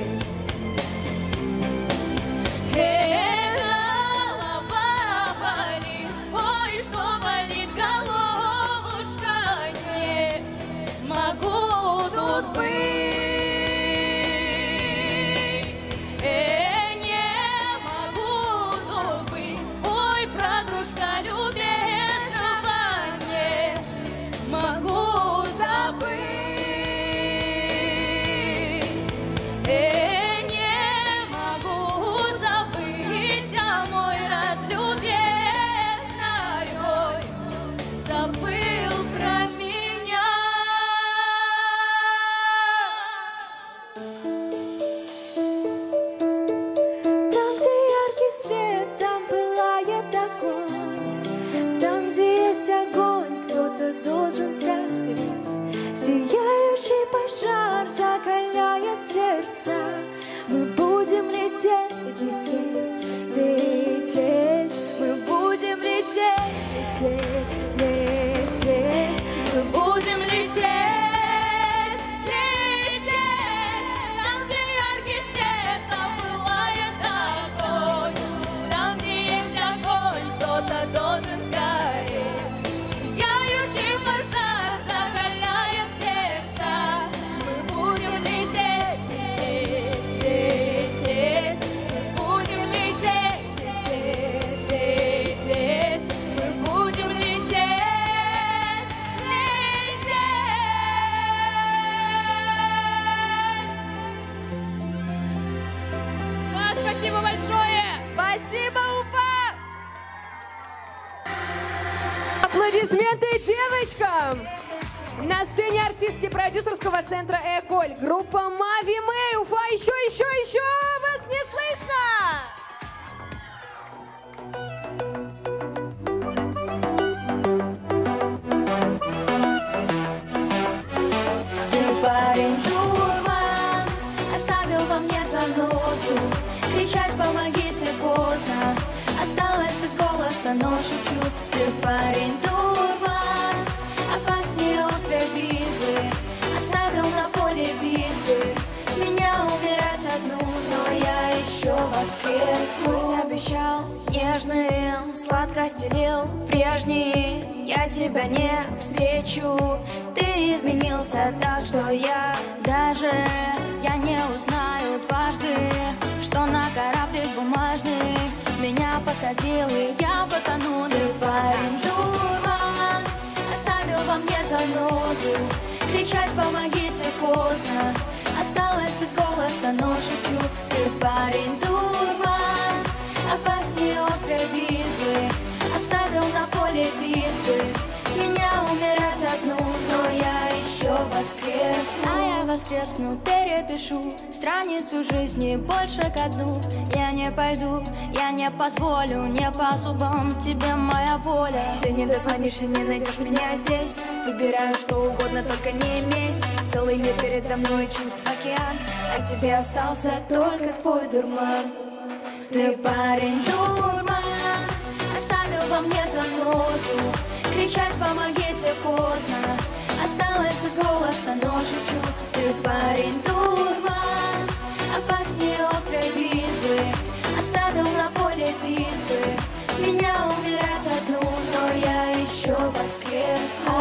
Голова болит, ой, что болит головушка, не могу тут быть, не могу тут быть, ой, подружка любезного, не могу забыть. Аплодисменты девочкам! На сцене артистки продюсерского центра «Эколь». Группа Мави Мэй. Уфа, еще! Вас не слышно! Ты парень дурман, оставил во мне занозу. Кричать помогите поздно, осталась без голоса, но шучу. Ты парень дурман, опаснее острой битвы, оставил на поле битвы. Меня умирать одну, но я еще воскресну. Быть обещал нежным, сладко стелил прежний. Я тебя не встречу, ты изменился так, что я не узнаю дважды, что на кораблик бумажный меня посадил, и я потону. Ты парень дурман, оставил во мне занозу. Кричать помогите поздно, осталась без голоса, но шучу. Ты парень дурман, опаснее острой битвы, оставил на поле битвы. Меня умирать одну, но я еще воскресну. А я воскресну, перепишу страницу жизни больше ко дну. Я не пойду, я не позволю, не по зубам тебе моя воля. Ты не дозвонишь и не найдешь меня здесь. Выбираю что угодно, только не месть. Целый мир передо мной, чувств океан, а тебе остался только твой дурман. Ты парень дурман, оставил во мне занозу. Кричать помогите поздно, осталась без голоса, но шучу. Ты парень дурман, опаснее острой битвы, оставил на поле битвы. Меня умирать одну, но я еще воскресну.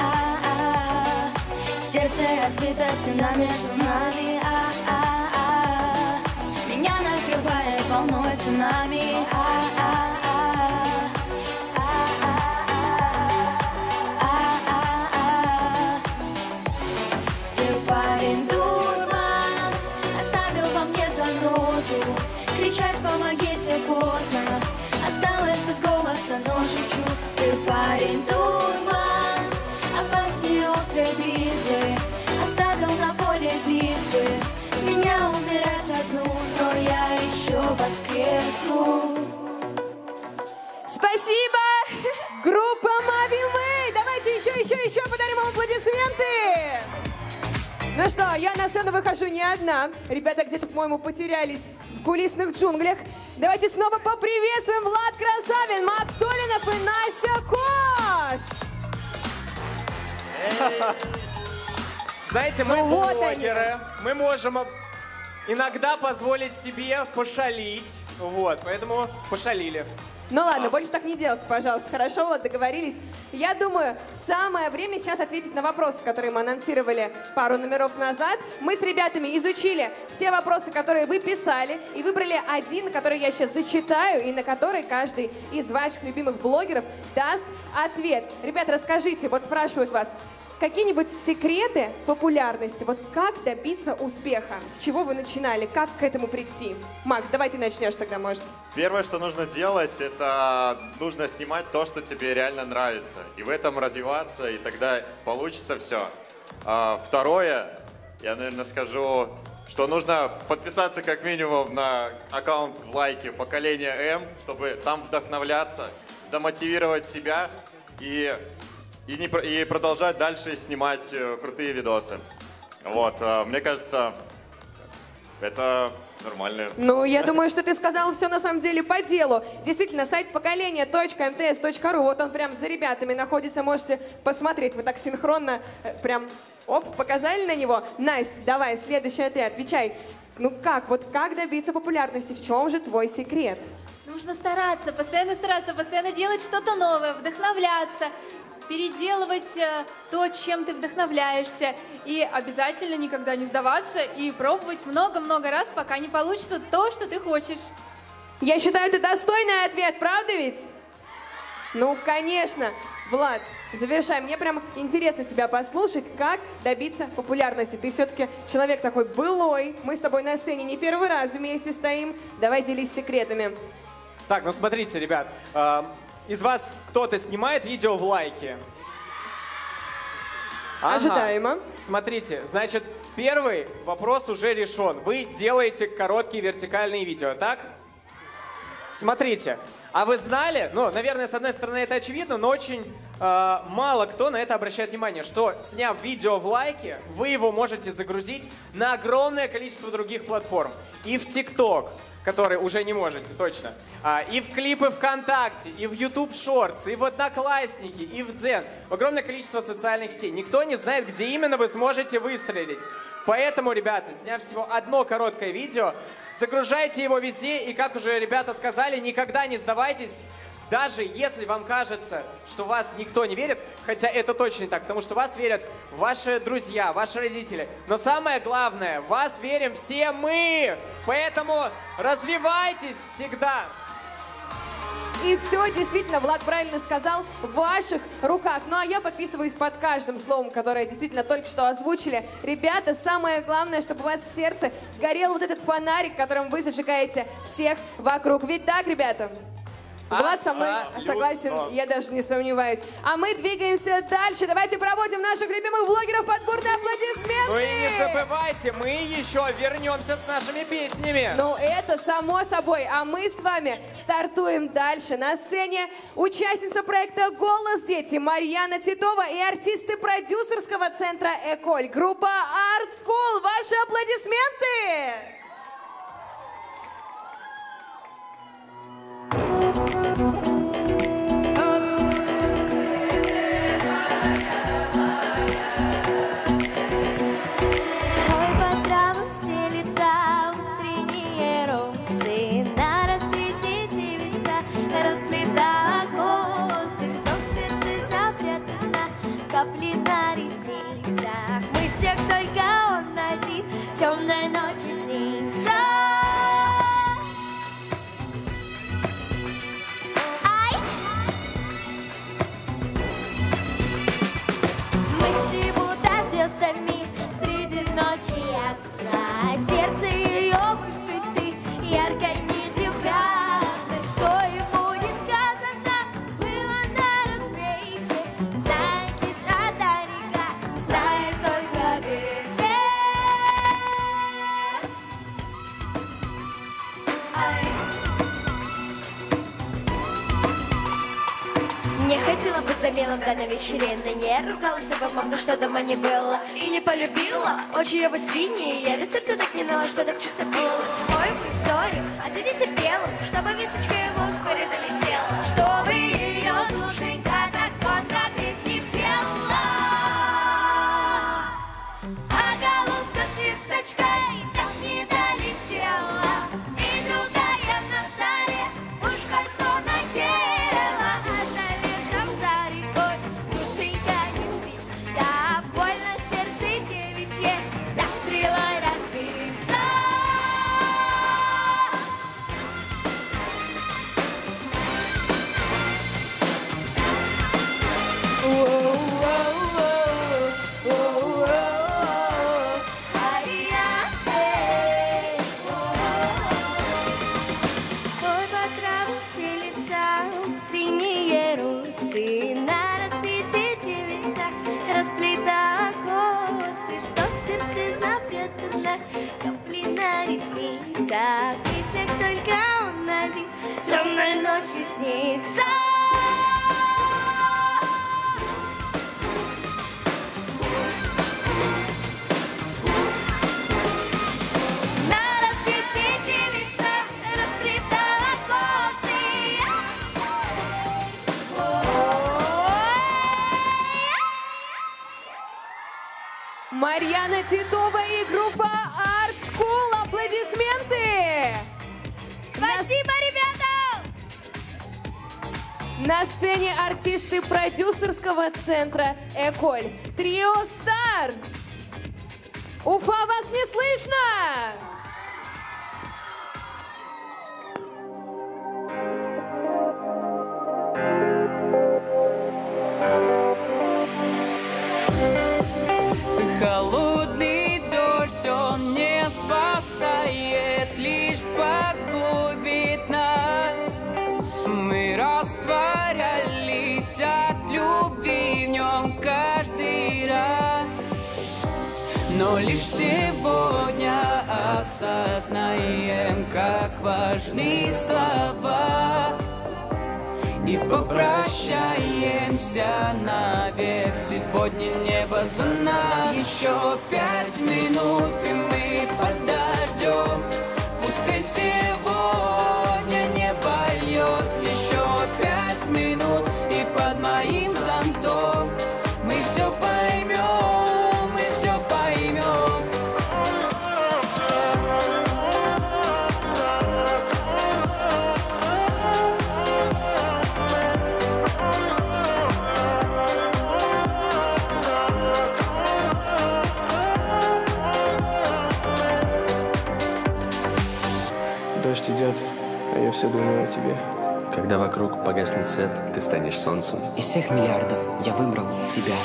Сердце разбито, стена между нами. Меня накрывает волной цунами. Ты парень дурман, оставил во мне занозу. Кричать помогите поздно, осталась без голоса, но шучу. Ты парень дурман, опаснее острой битвы, оставил на поле битвы. Меня умирать одну, но я еще воскресну. Спасибо! Группа Мави Мэй! Давайте еще подарим вам аплодисменты! Ну что, я на сцену выхожу не одна. Ребята где-то, по-моему, потерялись в кулисных джунглях. Давайте снова поприветствуем Влад Красавин, Макс Толинов и Настя Кош! Знаете, мы вот блогеры, мы можем иногда позволить себе пошалить, вот, поэтому пошалили. Ну ладно, больше так не делайте, пожалуйста. Хорошо, Влад, договорились. Я думаю, самое время сейчас ответить на вопросы, которые мы анонсировали пару номеров назад. Мы с ребятами изучили все вопросы, которые вы писали, и выбрали один, который я сейчас зачитаю, и на который каждый из ваших любимых блогеров даст ответ. Ребята, расскажите, вот спрашивают вас, какие-нибудь секреты популярности, вот как добиться успеха? С чего вы начинали? Как к этому прийти? Макс, давай ты начнешь тогда, может. Первое, что нужно делать, это нужно снимать то, что тебе реально нравится. И в этом развиваться, и тогда получится все. Второе, я, наверное, скажу, что нужно подписаться как минимум на аккаунт в лайке «Поколение М», чтобы там вдохновляться, замотивировать себя и продолжать дальше снимать крутые видосы. Вот, мне кажется, это нормально. Ну, я думаю, что ты сказал все на самом деле по делу. Действительно, сайт поколение.mts.ru, вот он прям за ребятами находится, можете посмотреть. Вы так синхронно прям, оп, показали на него. Настя, давай, следующий ответ, отвечай. Ну как, вот как добиться популярности, в чем же твой секрет? Нужно стараться, постоянно делать что-то новое, вдохновляться, переделывать то, чем ты вдохновляешься. И обязательно никогда не сдаваться и пробовать много-много раз, пока не получится то, что ты хочешь. Я считаю, это достойный ответ, правда ведь? Ну, конечно. Влад, завершай. Мне прям интересно тебя послушать, как добиться популярности. Ты все-таки человек такой былой. Мы с тобой на сцене не первый раз вместе стоим. Давай делись секретами. Так, ну смотрите, ребят, из вас кто-то снимает видео в лайке? Ага. Ожидаемо. Смотрите, значит, первый вопрос уже решен. Вы делаете короткие вертикальные видео, так? Смотрите, а вы знали, ну, наверное, с одной стороны это очевидно, но очень мало кто на это обращает внимание, что, сняв видео в лайке, вы его можете загрузить на огромное количество других платформ. И в ТикТок, который уже не можете, точно. И в клипы ВКонтакте, и в YouTube Shorts, и в Одноклассники, и в Дзен. Огромное количество социальных сетей. Никто не знает, где именно вы сможете выстрелить. Поэтому, ребята, сняв всего одно короткое видео, загружайте его везде, и, как уже ребята сказали, никогда не сдавайтесь. Даже если вам кажется, что вас никто не верит, хотя это точно не так, потому что вас верят ваши друзья, ваши родители. Но самое главное, в вас верим все мы. Поэтому развивайтесь всегда. И все, действительно, Влад правильно сказал, в ваших руках. Ну а я подписываюсь под каждым словом, которое действительно только что озвучили. Ребята, самое главное, чтобы у вас в сердце горел вот этот фонарик, которым вы зажигаете всех вокруг. Ведь так, ребята? Влад со мной согласен, я даже не сомневаюсь. А мы двигаемся дальше. Давайте проводим наших любимых блогеров под бурные аплодисменты. Ну и не забывайте, мы еще вернемся с нашими песнями. Ну это само собой. А мы с вами стартуем дальше. На сцене участница проекта «Голос дети» Марьяна Титова и артисты продюсерского центра «Эколь». Группа Art School. Ваши аплодисменты! Темной ночи снится. Ай! Мысли будто звездами среди ночи ясна. Сердце ее выше ты, ярко низью красной. Что ему не сказано, было на рассвете. Знает лишь одна река, знает только ветер. Не хотела быть замелом, да на вечеринке не ругалась бы, мол, что дома не было и не полюбила. Очи его синие, я до сердца так не нала, что так чисто пила. Ой, в историю, а сидите белым, чтобы весточка ему вскоре долетела, чтобы ее душенька так звонко песни пела. А голубка с весточкой так не долетела, и другая на заре уж кольцо надела. Песня только он один, темной ночью снится. На рассвете девица расплетала косы. Марьяна Титова и группа Art School. Аплодисменты! Спасибо, ребята! На сцене артисты продюсерского центра «Эколь». Трио «Стар». Уфа, вас не слышно! Холодный дождь, он не спасает, лишь погубит нас. Мы растворяемся сегодня осознаем, как важны слова, и попрощаемся навек. Сегодня небо за нас. Еще 5 минут, и мы подождем. Пускай сегодня небо льет. Еще 5 минут, и под моим зонтом мы все поймем, мы все поймем. Дождь идет, а я все думаю о тебе. Когда вокруг погаснет свет, ты станешь солнцем. Из всех миллиардов я выбрал тебя.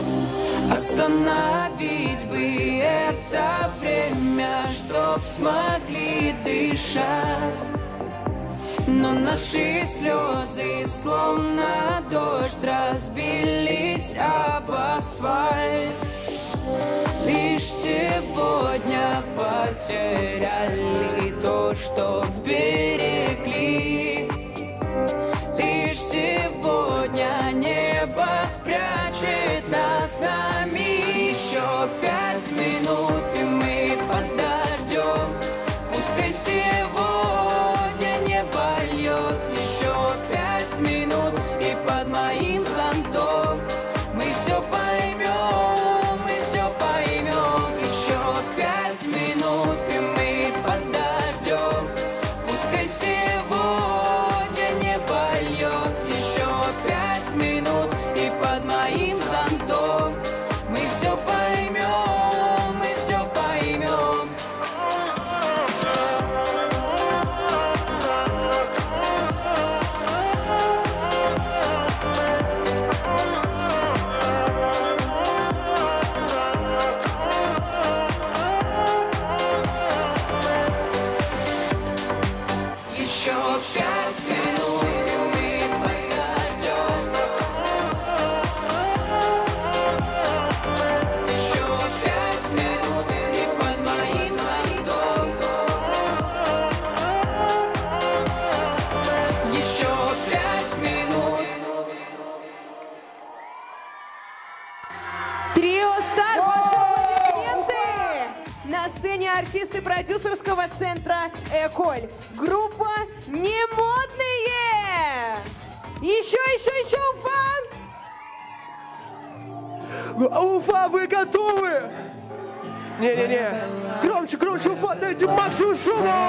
Остановить бы это время, чтоб смогли дышать. Но наши слезы, словно дождь, разбились об асфальт. Лишь сегодня потеряли то, что берегли. Лишь сегодня небо спрячет нас с нами. Еще 5 минут, и мы подождем. Пускай сегодня небо льет. Еще 5 минут, и под моим зонтом мы все поймем, мы все поймем. Еще 5 минут, и мы подождем. Пускай сегодня небо льет. Еще 5 минут, и под моим зонтом мы все поймем, мы все поймем. Еще 5 минут, и мы подождем. Еще 5 минут, и под моим зонтом. Еще 5 минут. Трио Стар, ваши аплодисменты! На сцене артисты продюсерского центра «Эколь». Группа «Немодные». Еще, Уфа! Уфа, вы готовы? Не-не-не. Громче, громче, Уфа, дайте максимум шума!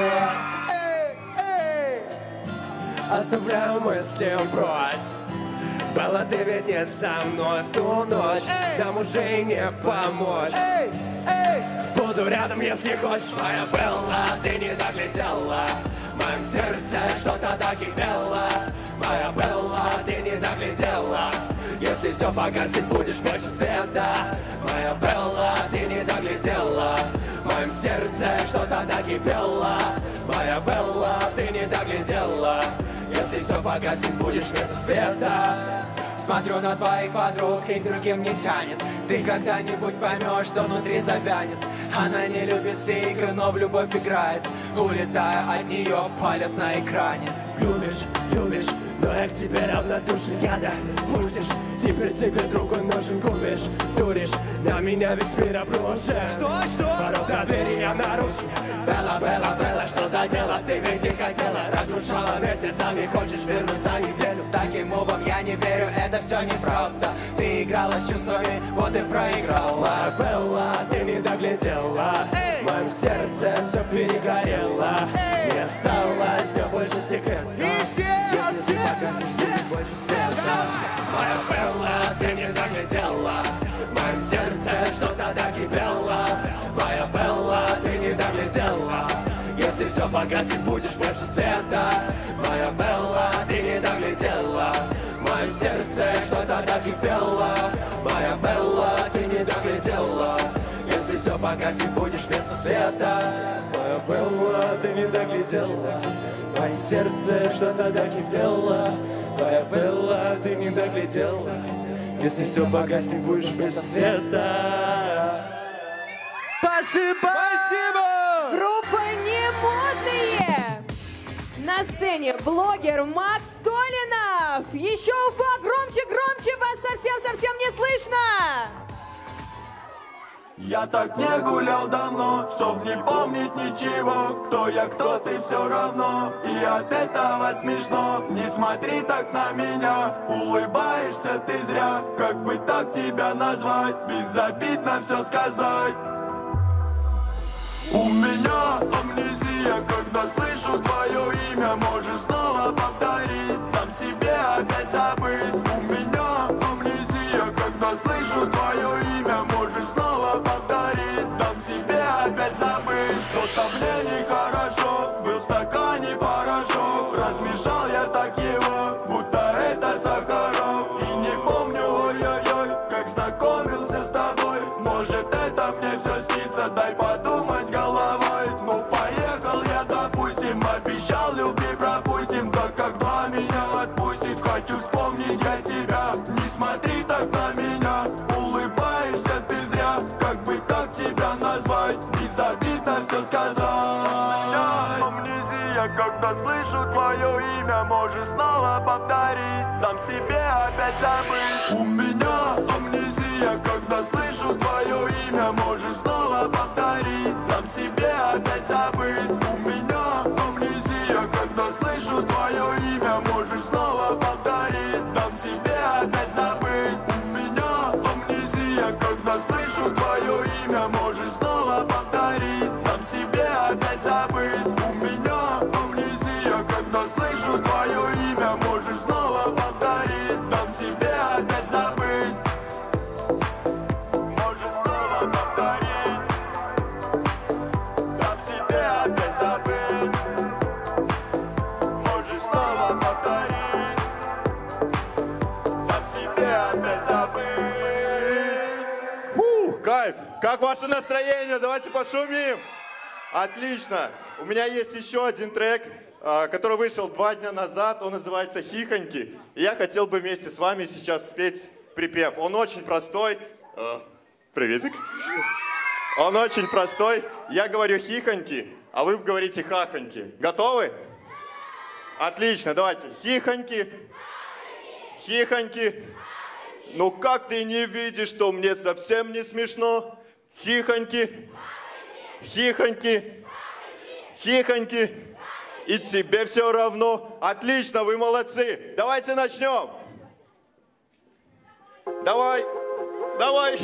Оставляю мысли прочь. Белла, ты ведь не со мной в ту ночь. Нам уже и не помочь. Буду рядом, если хочешь. Моя Белла, ты не доглядела. В моем сердце что-то докипело. Моя Белла, ты не доглядела. Если все погасить, будешь больше света. Моя Белла, ты не доглядела. В моем сердце что-то докипело. Моя Белла, ты не доглядела. Если все погасить, будешь вместо света. Смотрю на твоих подруг и к другим не тянет. Ты когда-нибудь поймешь, что внутри завянет. Она не любит все игры, но в любовь играет. Улетая от нее, палят на экране. Любишь, любишь, но я к тебе равнодушен. Яда пустишь, теперь тебе другой нужен. Губишь, дуришь, на меня весь мир обрушен. Что? Порог на двери я нарушен. Белла, Белла, Белла, что за дело? Ты ведь не хотела. Разрушала месяцами, хочешь вернуть за неделю. Таким мовам я не верю, это все неправда. Ты играла с чувствами, вот и проиграла. Моя Белла, ты не доглядела. В моем сердце все перегорело. Не осталось, не больше секрета. Если ты покажешь, будет больше света. Моя Белла, ты не доглядела. В моем сердце что-то докипело. Моя Белла, ты не доглядела. Если все погасит, будешь вместо света. Моя Белла, ты не доглядела. В моем сердце что-то докипело. Моя Белла, ты не доглядела. Если все погасит, будешь вместо света. Моя Белла, ты не доглядела. В моем сердце что-то докипело. Моя Белла, ты не доглядела. Если все погасит, будешь вместо света. Спасибо! Спасибо! Группа «Немодные». На сцене блогер Макс Толинов. Еще Уфа, громче, громче, вас совсем не слышно. Я так не гулял давно, чтоб не помнить ничего. Кто я, кто ты, все равно. И от этого смешно. Не смотри так на меня, улыбаешься ты зря. Как бы так тебя назвать, безобидно все сказать. У меня амнезия, когда слышу твое имя. Можешь снова повторить, дам себе опять забыть. У меня амнезия, когда слышу твое имя. Можешь снова повторить, дам себе опять забыть. Что-то мне нехорошо, был в стакане порошок. Размешал я так его, будто это Сахаров. И не помню, ой-ой-ой, как знакомился с тобой. Может, это мне все снится, дай подумать головой. Ну поехал я, допустим, обещал любви пропустим. Так как два меня отпустит, хочу вспомнить я тебя. Не смотри так на меня, улыбаешься ты зря. Как бы так тебя назвать, безобидно все сказать. Амнезия, когда слышу твое имя. Можешь снова повторить, дам себе опять забыть. У меня амнезия, когда слышу твое имя. Можешь снова повторить, дам себе опять забыть. У меня амнезия, когда слышу твое имя. Можешь снова повторить, дам себе опять забыть. У меня амнезия, когда слышу твое имя. Можешь снова повторить, дам себе опять забыть. У меня амнезия, когда слышу твое имя. Можешь снова повторить, дам себе опять забыть. Можешь снова повторить, дам себе опять забыть. Можешь снова повторить, дам себе опять забыть. Кайф! Как ваше настроение? Давайте пошумим! Отлично! У меня есть еще один трек, который вышел 2 дня назад. Он называется «Хихоньки». И я хотел бы вместе с вами сейчас спеть припев. Он очень простой. Приветик. Он очень простой. Я говорю «хихоньки», а вы говорите «хахоньки». Готовы? Отлично, давайте. Хихоньки. Хихоньки. Ну как ты не видишь, что мне совсем не смешно? Хихоньки. Хихоньки. Хихоньки. И тебе все равно. Отлично, вы молодцы. Давайте начнем. Давай. Давай.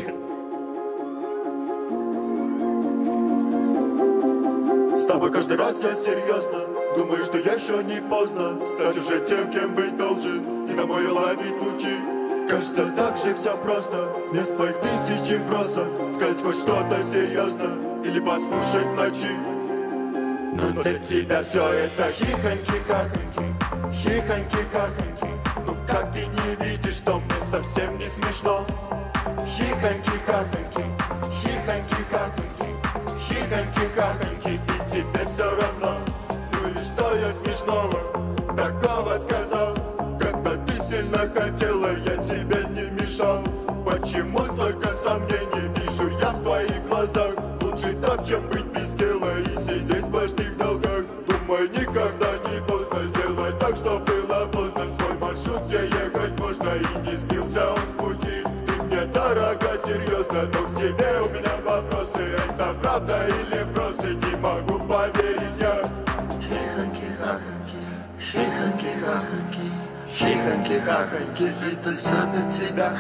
С тобой каждый раз я серьезно думаю, что я еще не поздно стать уже тем, кем быть должен, и домой ловить лучи. Кажется, так же все просто, вместо твоих тысячи вбросов сказать хоть что-то серьезно или послушать в ночи. Но для тебя все это хихоньки-хахоньки, хихоньки-хахоньки. Ну как ты не видишь, что мне совсем не смешно? Хихоньки-хахоньки, хихоньки-хахоньки, хихоньки-хахоньки. И тебе все равно. Ну и что я смешного такого сказал? Когда ты сильно хотела, я тебе не мешал. Почему столько сомнений вижу я в твоих глазах? Лучше так, чем быть без дела и сидеть в сплошных долгах. Думаю, никогда не поздно сделать так, что было поздно. Свой маршрут, где ехать можно, и не сбился он с пути. Ты мне дорога, серьезно, но к тебе у меня вопросы. Это правда или просто, не могу поверить я. Хихоньки-хахоньки, хихоньки-хахоньки, хихоньки-хахоньки, это все для тебя.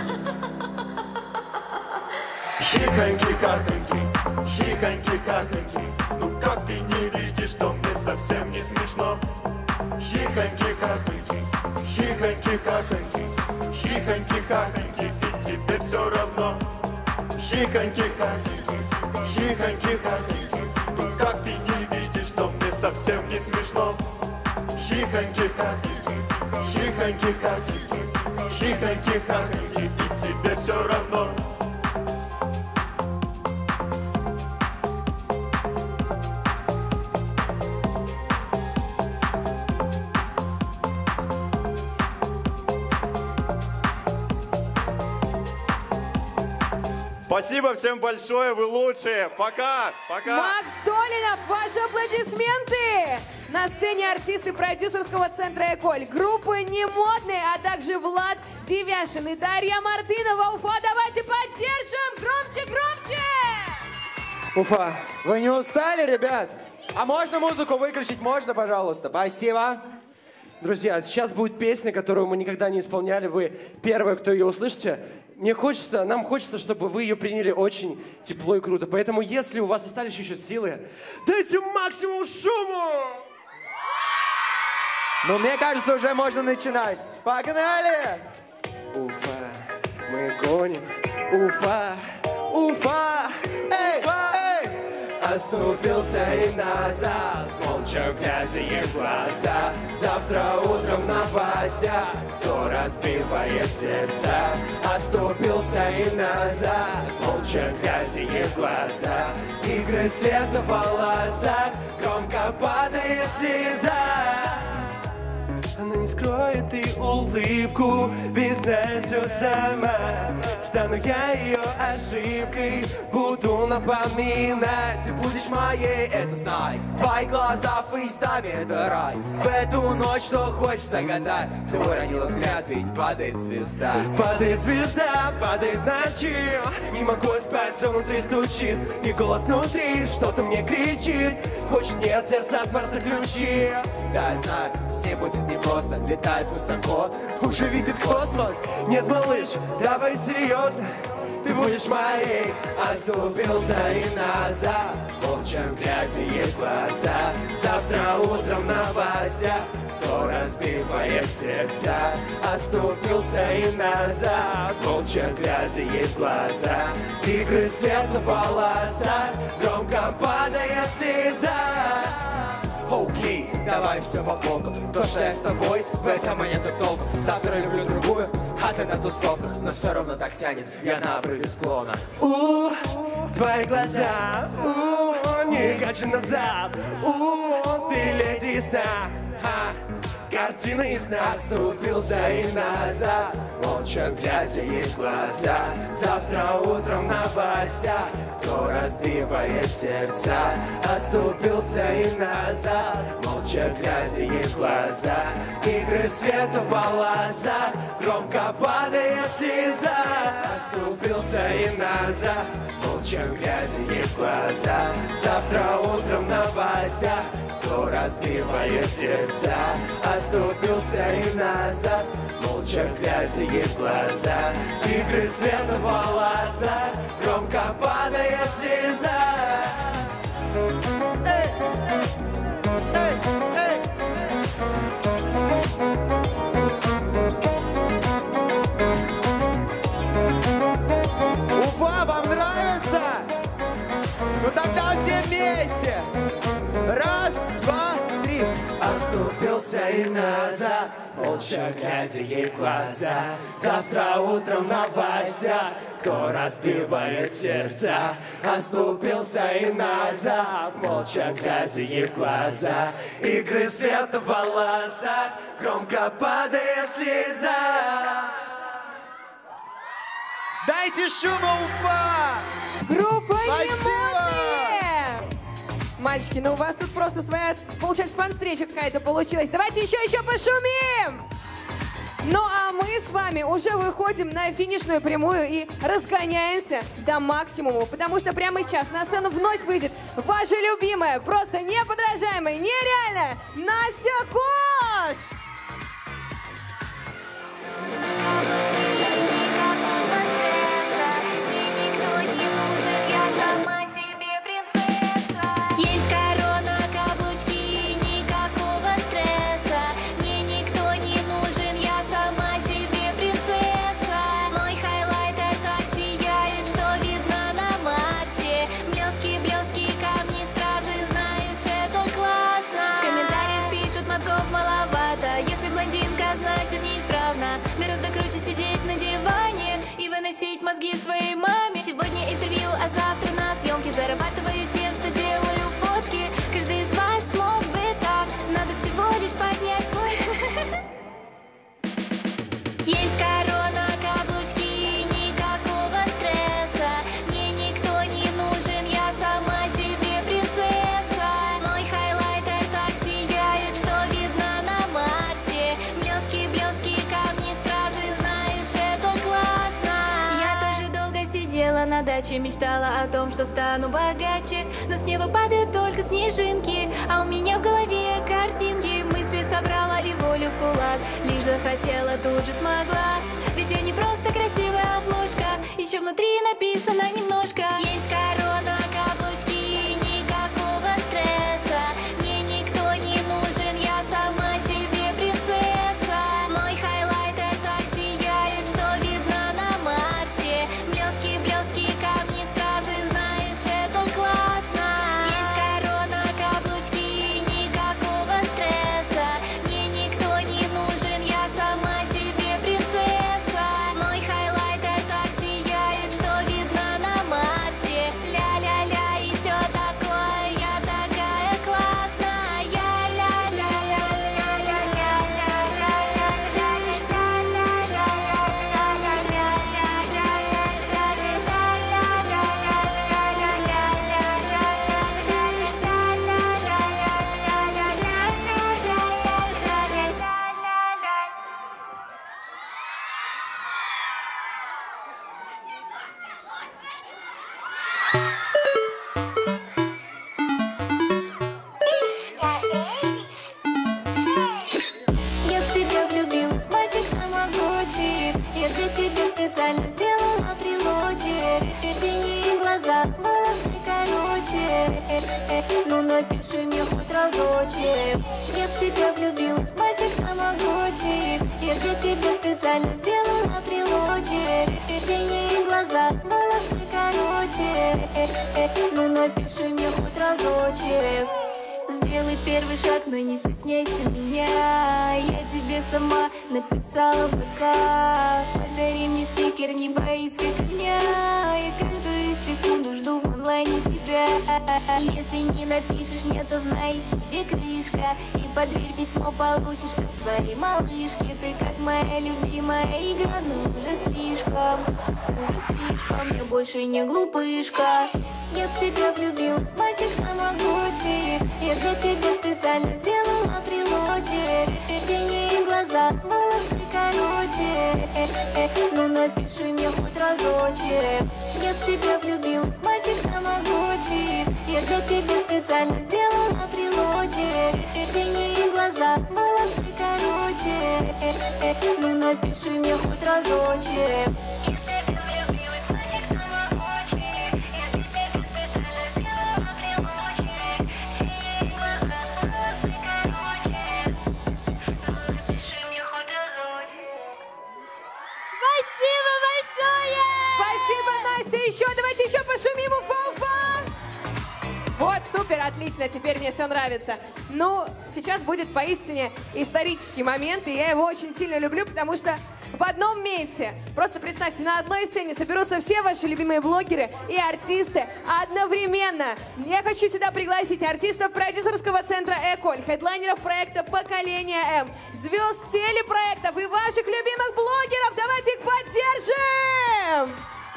Хихоньки-хахоньки, хихоньки-хахоньки. Ну как ты не видишь, что мне совсем не смешно? Хихоньки-хахоньки, хихоньки-хахоньки, хихоньки-хахоньки. И тебе все равно. Хихоньки-хахоньки, хихоньки-хахоньки. Ну как ты не видишь, что мне совсем не смешно? Хихоньки-хахоньки, хихоньки-хахоньки, хихоньки-хахоньки. И тебе все равно. Спасибо всем большое, вы лучшие. Пока, пока. Макс Долинов, ваши аплодисменты! На сцене артисты продюсерского центра «Эколь», группы «Немодные», а также Влад Девяшин и Дарья Мартынова. Уфа, давайте поддержим! Громче, громче! Уфа, вы не устали, ребят? А можно музыку выключить? Можно, пожалуйста? Спасибо. Друзья, сейчас будет песня, которую мы никогда не исполняли. Вы первые, кто ее услышите. Нам хочется, чтобы вы ее приняли очень тепло и круто. Поэтому, если у вас остались еще силы, дайте максимум шуму! Ну, мне кажется, уже можно начинать. Погнали! Уфа, мы гоним. Уфа, Уфа, Уфа! Оступился и назад, молча глядя ей в глаза. Завтра утром в новостях, кто разбивает сердца. Оступился и назад, молча глядя ей в глаза. Игры света в волосах, громко падает слеза. Она не скроет и улыбку, ведь знает все сама. Стану я ее ошибкой, буду напоминать. Ты будешь моей, это знай. Твои глаза фейстами, это рай. В эту ночь, что хочешь загадать. Ты уронила взгляд, ведь падает звезда. Падает звезда, падает ночью. Не могу спать, все внутри стучит. И голос внутри что-то мне кричит. Хочет, нет, сердце от Марса ключи. Да, я знаю, с ней будет непросто. Летает высоко, уже видит космос. Нет, малыш, давай серьезно, ты будешь моей. Оступился и назад, молча глядя ей в глаза. Завтра утром в новостях, кто разбивает сердца. Оступился и назад, молча глядя ей в глаза. Игры света в волосах, громко падает слеза. Окей, давай все по полкам. То, что я с тобой, в этом и нету толку. Завтра люблю другую, а ты на тусовках. Но все равно так тянет, я на обрыве склона. Твои глаза, не хочу назад. Ты леди из сна, картина из сна. Оступился и назад, молча глядя ей в глаза. Завтра утром в новостях, кто разбивает сердца. Оступился и назад, молча глядя ей в глаза. Игры света в волосах, громко падает слеза. Оступился и назад, молча глядя ей в глаза. Завтра утром в новостях, кто разбивает сердца. Оступился и назад, молча глядя ей в глаза. Игры света в волосах, громко падает слеза. Уфа, вам нравится? Ну тогда все вместе. Раз, два, три. Оступился и назад, молча глядя ей в глаза. Завтра утром в новостях, кто разбивает сердца. Оступился и назад, молча глядя ей в глаза. Игры света в волосах, громко падает слеза. Дайте шума, Уфа! Группа Спасибо! «Немодные». Мальчики, ну у вас тут просто своя, получается, фан-встреча какая-то получилась. Давайте еще пошумим! Ну а мы с вами уже выходим на финишную прямую и разгоняемся до максимума, потому что прямо сейчас на сцену вновь выйдет ваша любимая, просто неподражаемая, нереальная Настя Кош! Есть корона, каблучки и никакого стресса. Мне никто не нужен, я сама себе принцесса. Мой хайлайт так сияет, что видно на Марсе. Блестки, камни, стразы, знаешь, это классно. В комментариях пишут, мозгов маловато. Если блондинка, значит неисправна. Гораздо круче сидеть на диване и выносить мозги своей маме. Сегодня интервью, а завтра на съемке. Зарабатываю тем, что делаю фотки. Каждый из вас смог бы так. Надо всего лишь поднять свой. Есть корона, каблучки и никакого стресса. на даче, мечтала о том, что стану богаче. Но с неба падают только снежинки, а у меня в голове картинки. Мысли собрала и волю в кулак, лишь захотела, тут же смогла. Ведь я не просто красивая обложка, еще внутри написано немножко. Есть корона, каблучки, никакого стресса. Мне никто не нужен, я сама себе принцесса. Мой хайлайт так сияет, что видно на Марсе. Блестки, блестки, камни, стразы, знаешь, это классно. Есть корона, каблучки, никакого стресса. Мне никто не нужен, я сама себе принцесса. Мой хайлайт так сияет, что видно на Марсе. Ля-ля-ля и все такое, я такая классная. Я в тебя влюбилась, мальчик тамагочи. Я для тебя специально сделала брелочек. Синие глаза, волосы короче. Ну напиши мне хоть разочек. Я в тебя влюбилась, мальчик тамагочи. Я для тебя специально сделала брелочек. Синие глаза, волосы короче. Ну напиши мне хоть разочек. Сделай первый шаг, но не стесняйся меня. Я тебе сама написала в ВК. Подари мне стикер, не боись как огня. Я каждую секунду жду в онлайне тебя. Если не напишешь мне, то знай, тебе крышка. И под дверь письмо получишь от своей малышки. Ты как моя любимая игра, но уже слишком. Я больше не глупышка. Я в тебя влюбилась, мальчик тамагочи. Я для тебя специально сделала брелочек. Синие глаза, волосы короче. Ну напиши мне хоть разочек. Я в тебя влюбилась, мальчик тамагочи. Я для тебя специально сделала брелочек. Синие глаза, волосы короче. Ну напиши мне хоть разочек. Спасибо большое! Спасибо, Настя! Еще, давайте еще пошумим у Фауфан! Вот, супер, отлично, теперь мне все нравится. Ну, сейчас будет поистине исторический момент, и я его очень сильно люблю, потому что в одном месте, просто представьте, на одной сцене соберутся все ваши любимые блогеры и артисты одновременно. Я хочу сюда пригласить артистов продюсерского центра «Эколь», хедлайнеров проекта «Поколение М», звезд телепроектов и ваших любимых блогеров. Давайте их поддержим!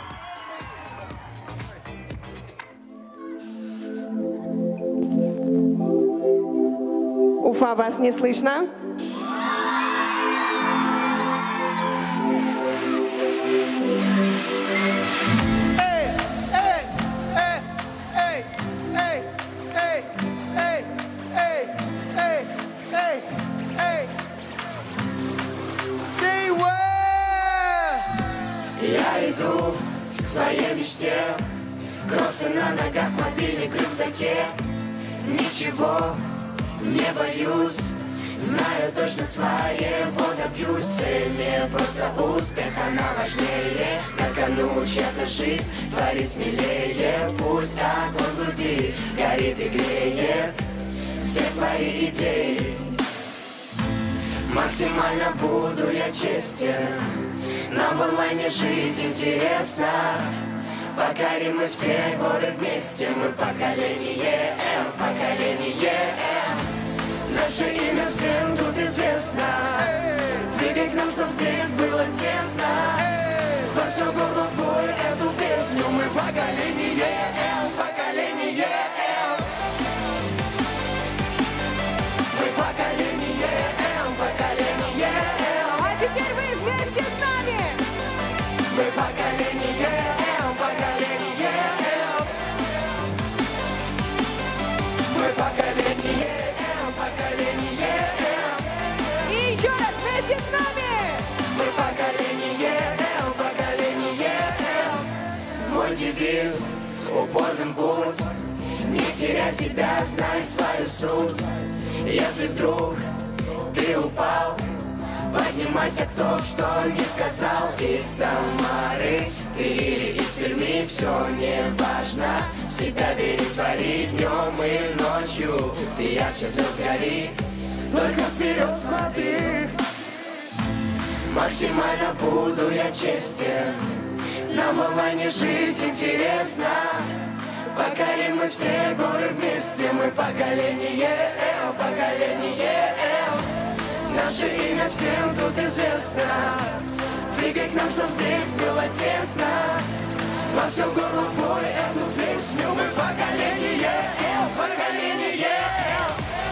Уфа, вас не слышно? Я иду к своей мечте, кроссы на ногах, мобильник в рюкзаке. Ничего не боюсь, знаю точно своего добьюсь. Цель не просто успех, она важнее. На кону чья-то жизнь, твори смелее. Пусть огонь в груди горит и греет все твои идеи. Максимально буду я честен, нам в онлайне жить интересно. Покорим мы все горы вместе. Мы поколение М, поколение М. Наше имя всем тут известно. Двигай к нам, чтоб здесь было тесно. Во все горло в бой эту песню. Мы поколение М, поколение М. Мы поколение М, поколение М. А теперь вы вместе с нами! Мы поколение М, поколение упорным путь. Не теряй себя, знай свою суть. Если вдруг ты упал, поднимайся, кто б что не сказал. Из Самары ты или из Перми, все не важно. В себя вери, твори днем и ночью. Ты ярче звезд гори, только вперед смотри. Максимально буду я честен, нам онлайне жить интересно. Покорим мы все горы вместе, мы поколение Л, поколение Л. Наше имя всем тут известно. Двигай к нам, чтоб здесь было тесно. Во всем горло в бой эту песню. Мы поколение Л, поколение Л.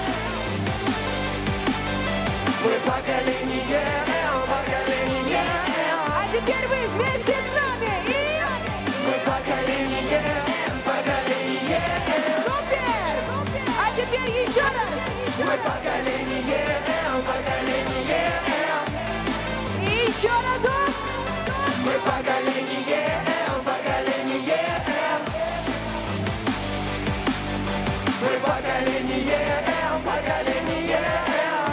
Мы поколение Л, поколение Л. А теперь вы вместе с нами и... Мы поколение Л, поколение Л. Супер! А теперь еще раз. Мы поколение Л, поколение Л. И еще разок. Мы поколение Л, поколение Л. Мы поколение Л, поколение Л.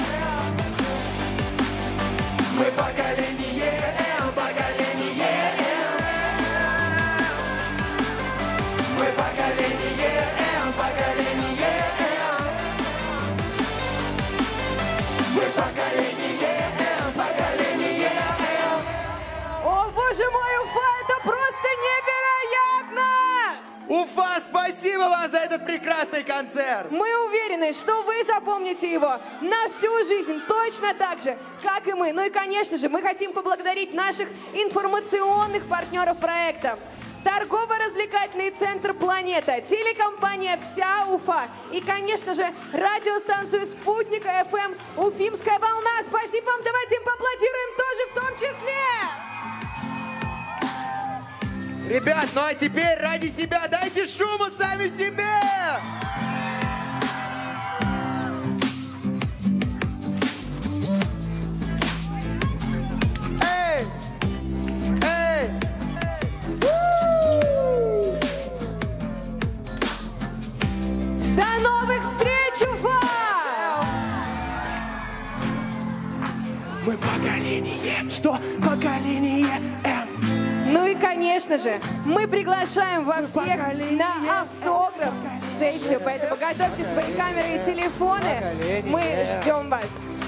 Мы поколение Л, поколение Л. Мы поколение Л, поколение Л. Мы поколение Л, поколение Л. О, боже мой, Уфа, это просто невероятно! Уфа, спасибо вам за этот прекрасный концерт! Мы уверены, что вы запомните его на всю жизнь точно так же, как и мы. Ну и, конечно же, мы хотим поблагодарить наших информационных партнеров проекта. Торгово-развлекательный центр «Планета», телекомпания «Вся Уфа» и, конечно же, радиостанцию «Спутника ФМ» «Уфимская волна». Спасибо вам, давайте им поаплодируем тоже в том числе. Ребят, ну а теперь ради себя дайте шуму сами себе! Эй! Эй! До новых встреч, Уфа! Мы поколение, что поколение М. Ну и, конечно же, мы приглашаем вас всех на автограф-сессию, поэтому готовьте свои камеры и телефоны. Мы ждем вас.